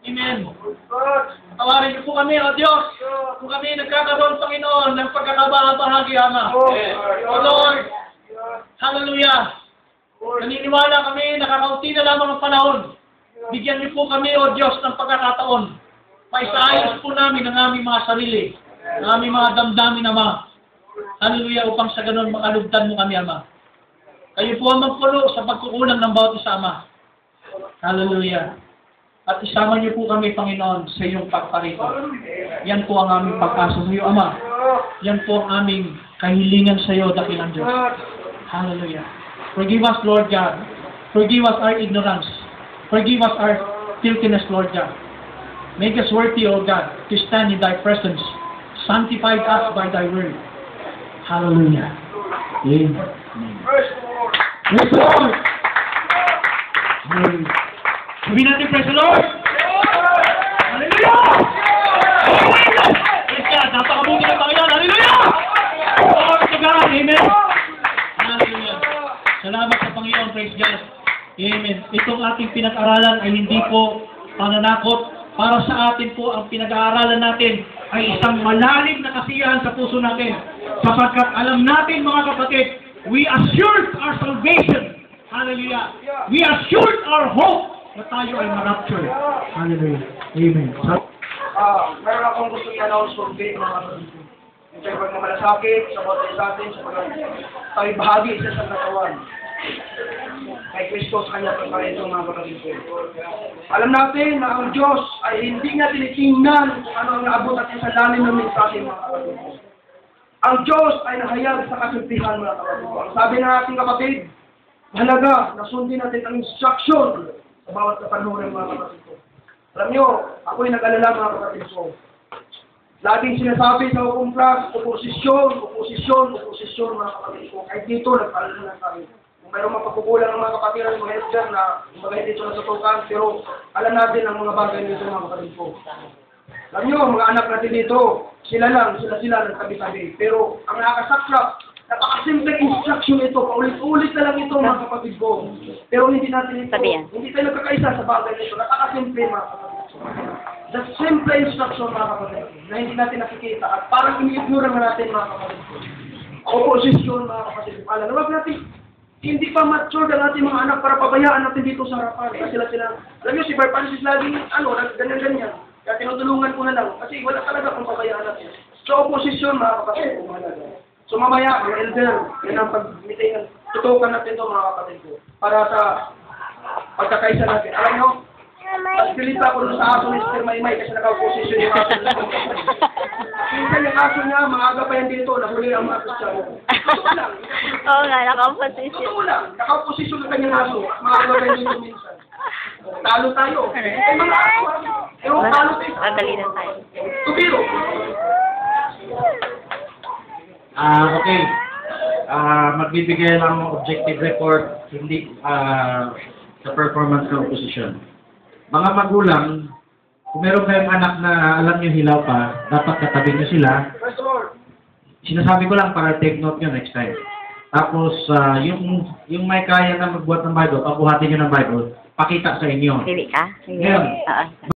Amen. Tawarin niyo po kami, O Diyos. Kung kami nagkakaroon, Panginoon, ng pagkakabahagi, Ama. O Lord, hallelujah. Naniniwala kami, nakakaunti na lamang ang panahon. Bigyan niyo po kami, O Diyos, ng pagkakataon. Maisaayos po namin ang aming mga sarili, ang aming mga damdamin, Ama. Hallelujah, upang sa ganun makalugtan mo kami, Ama. Kayo po ang magpulo sa pagkukulang ng bawat isa, Ama. Hallelujah. At isama niyo po kami, Panginoon, sa iyong pagparito. Yan po ang aming pag-asa sa iyo, Ama. Yan po ang aming kahilingan sa iyo, dakilang Diyos. Hallelujah. Forgive us, Lord God. Forgive us our ignorance. Forgive us our filthiness, Lord God. Make us worthy, O God, to stand in thy presence. Sanctify us by thy word. Hallelujah. Amen. Praise the Lord. Hallelujah. Sabihin natin, praise the Lord! Hallelujah! Praise God! Napakabuti ng Panginoon! Hallelujah! Glory to God! Amen! Hallelujah! Salamat sa Panginoon! Praise God! Amen! Itong ating pinag-aralan ay hindi po pananakot. Para sa atin po, ang pinag-aaralan natin ay isang malalim na kasiyahan sa puso natin. Sapagkat alam natin, mga kapatid, we assured our salvation. Hallelujah! We assured our hope na tayo ay ma-rapture. Hallelujah. Amen. Ah, meron akong gusto i-announce for today, mga kapatid. Yung tayo pagmamalasakit, sa mga sa atin, sa pag tayo bahagi isa sa katawan. Kay Kristo sa kanya pagparito, mga kapatid ko. Alam natin na ang Diyos ay hindi niya tinitingnan kung ano ang naabot natin sa lalim ng mensahe, mga kapatid ko. Ang Diyos ay nahayag sa kasultihan, mga kapatid ko. Ang sabi ng ating kapatid, mahalaga na sundin natin ang instruction sa bawat kapanahon ng mga kapatid ko. Alam nyo, ako'y nag-alala, mga kapatid ko. Laging sinasabi sa hukom class, oposisyon, oposisyon, oposisyon, mga kapatid ko. Kahit dito, nag-alala na tayo. Kung mayroong mapagkukulang ng mga kapatid ng mga health dyan na kumagay dito na tutukan, pero alam natin ang mga bagay dito, mga kapatid ko. Alam nyo, mga anak natin dito, sila lang, sila-sila nagtabi-tabi. Pero ang nakakasaklap, napakasimple instruction ito, paulit-ulit na lang ito, mga kapatid ko. Pero hindi natin ito, Sabihan. hindi tayo nagkakaisa sa bagay nito. Napakasimple, mga kapatid ko. The simple instruction, mga kapatid ko, na hindi natin nakikita at parang ini-ignore na natin, mga kapatid ko. Oposisyon, mga kapatid ko. Alam, wag natin, hindi pa mature ang ating mga anak para pabayaan natin dito sa harapan. Kasi sila sila, alam nyo, si Bar Francis laging, ano, ganyan-ganyan. Kaya tinutulungan ko na lang. Kasi wala talaga kung pabayaan natin. So, oposisyon, mga kapatid ko, mahalaga. So mamaya, mga elder, yan ang pag-meeting, tutukan natin ito, mga kapatid ko, para sa pagkakaisa natin. Alam nyo, pagpilita ko doon sa aso ni Sister Maymay kasi naka-posisyon yung aso niya. Minsan yung aso niya, maaga pa yan dito, nahuli ang mga Kristiyano. Totoo lang. Oo nga, naka-position. Totoo lang. Naka-posisyon ang kanyang aso. Maaga pa yan dito minsan. Talo tayo. Eh, mga aso, eh, talo tayo. Madali na tayo. Tubiro. Ah, okay. Ah, magbibigay lang ng objective report, hindi ah sa performance ng opposition. Mga magulang, kung meron kayong anak na alam niyo hilaw pa, dapat katabi niyo sila. Praise the Lord. Sinasabi ko lang para take note niyo next time. Tapos, ah, yung yung may kaya na magbuhat ng Bible, pabuhatin niyo ng Bible, pakita sa inyo. Pili ka? Sige. Ngayon, Oo.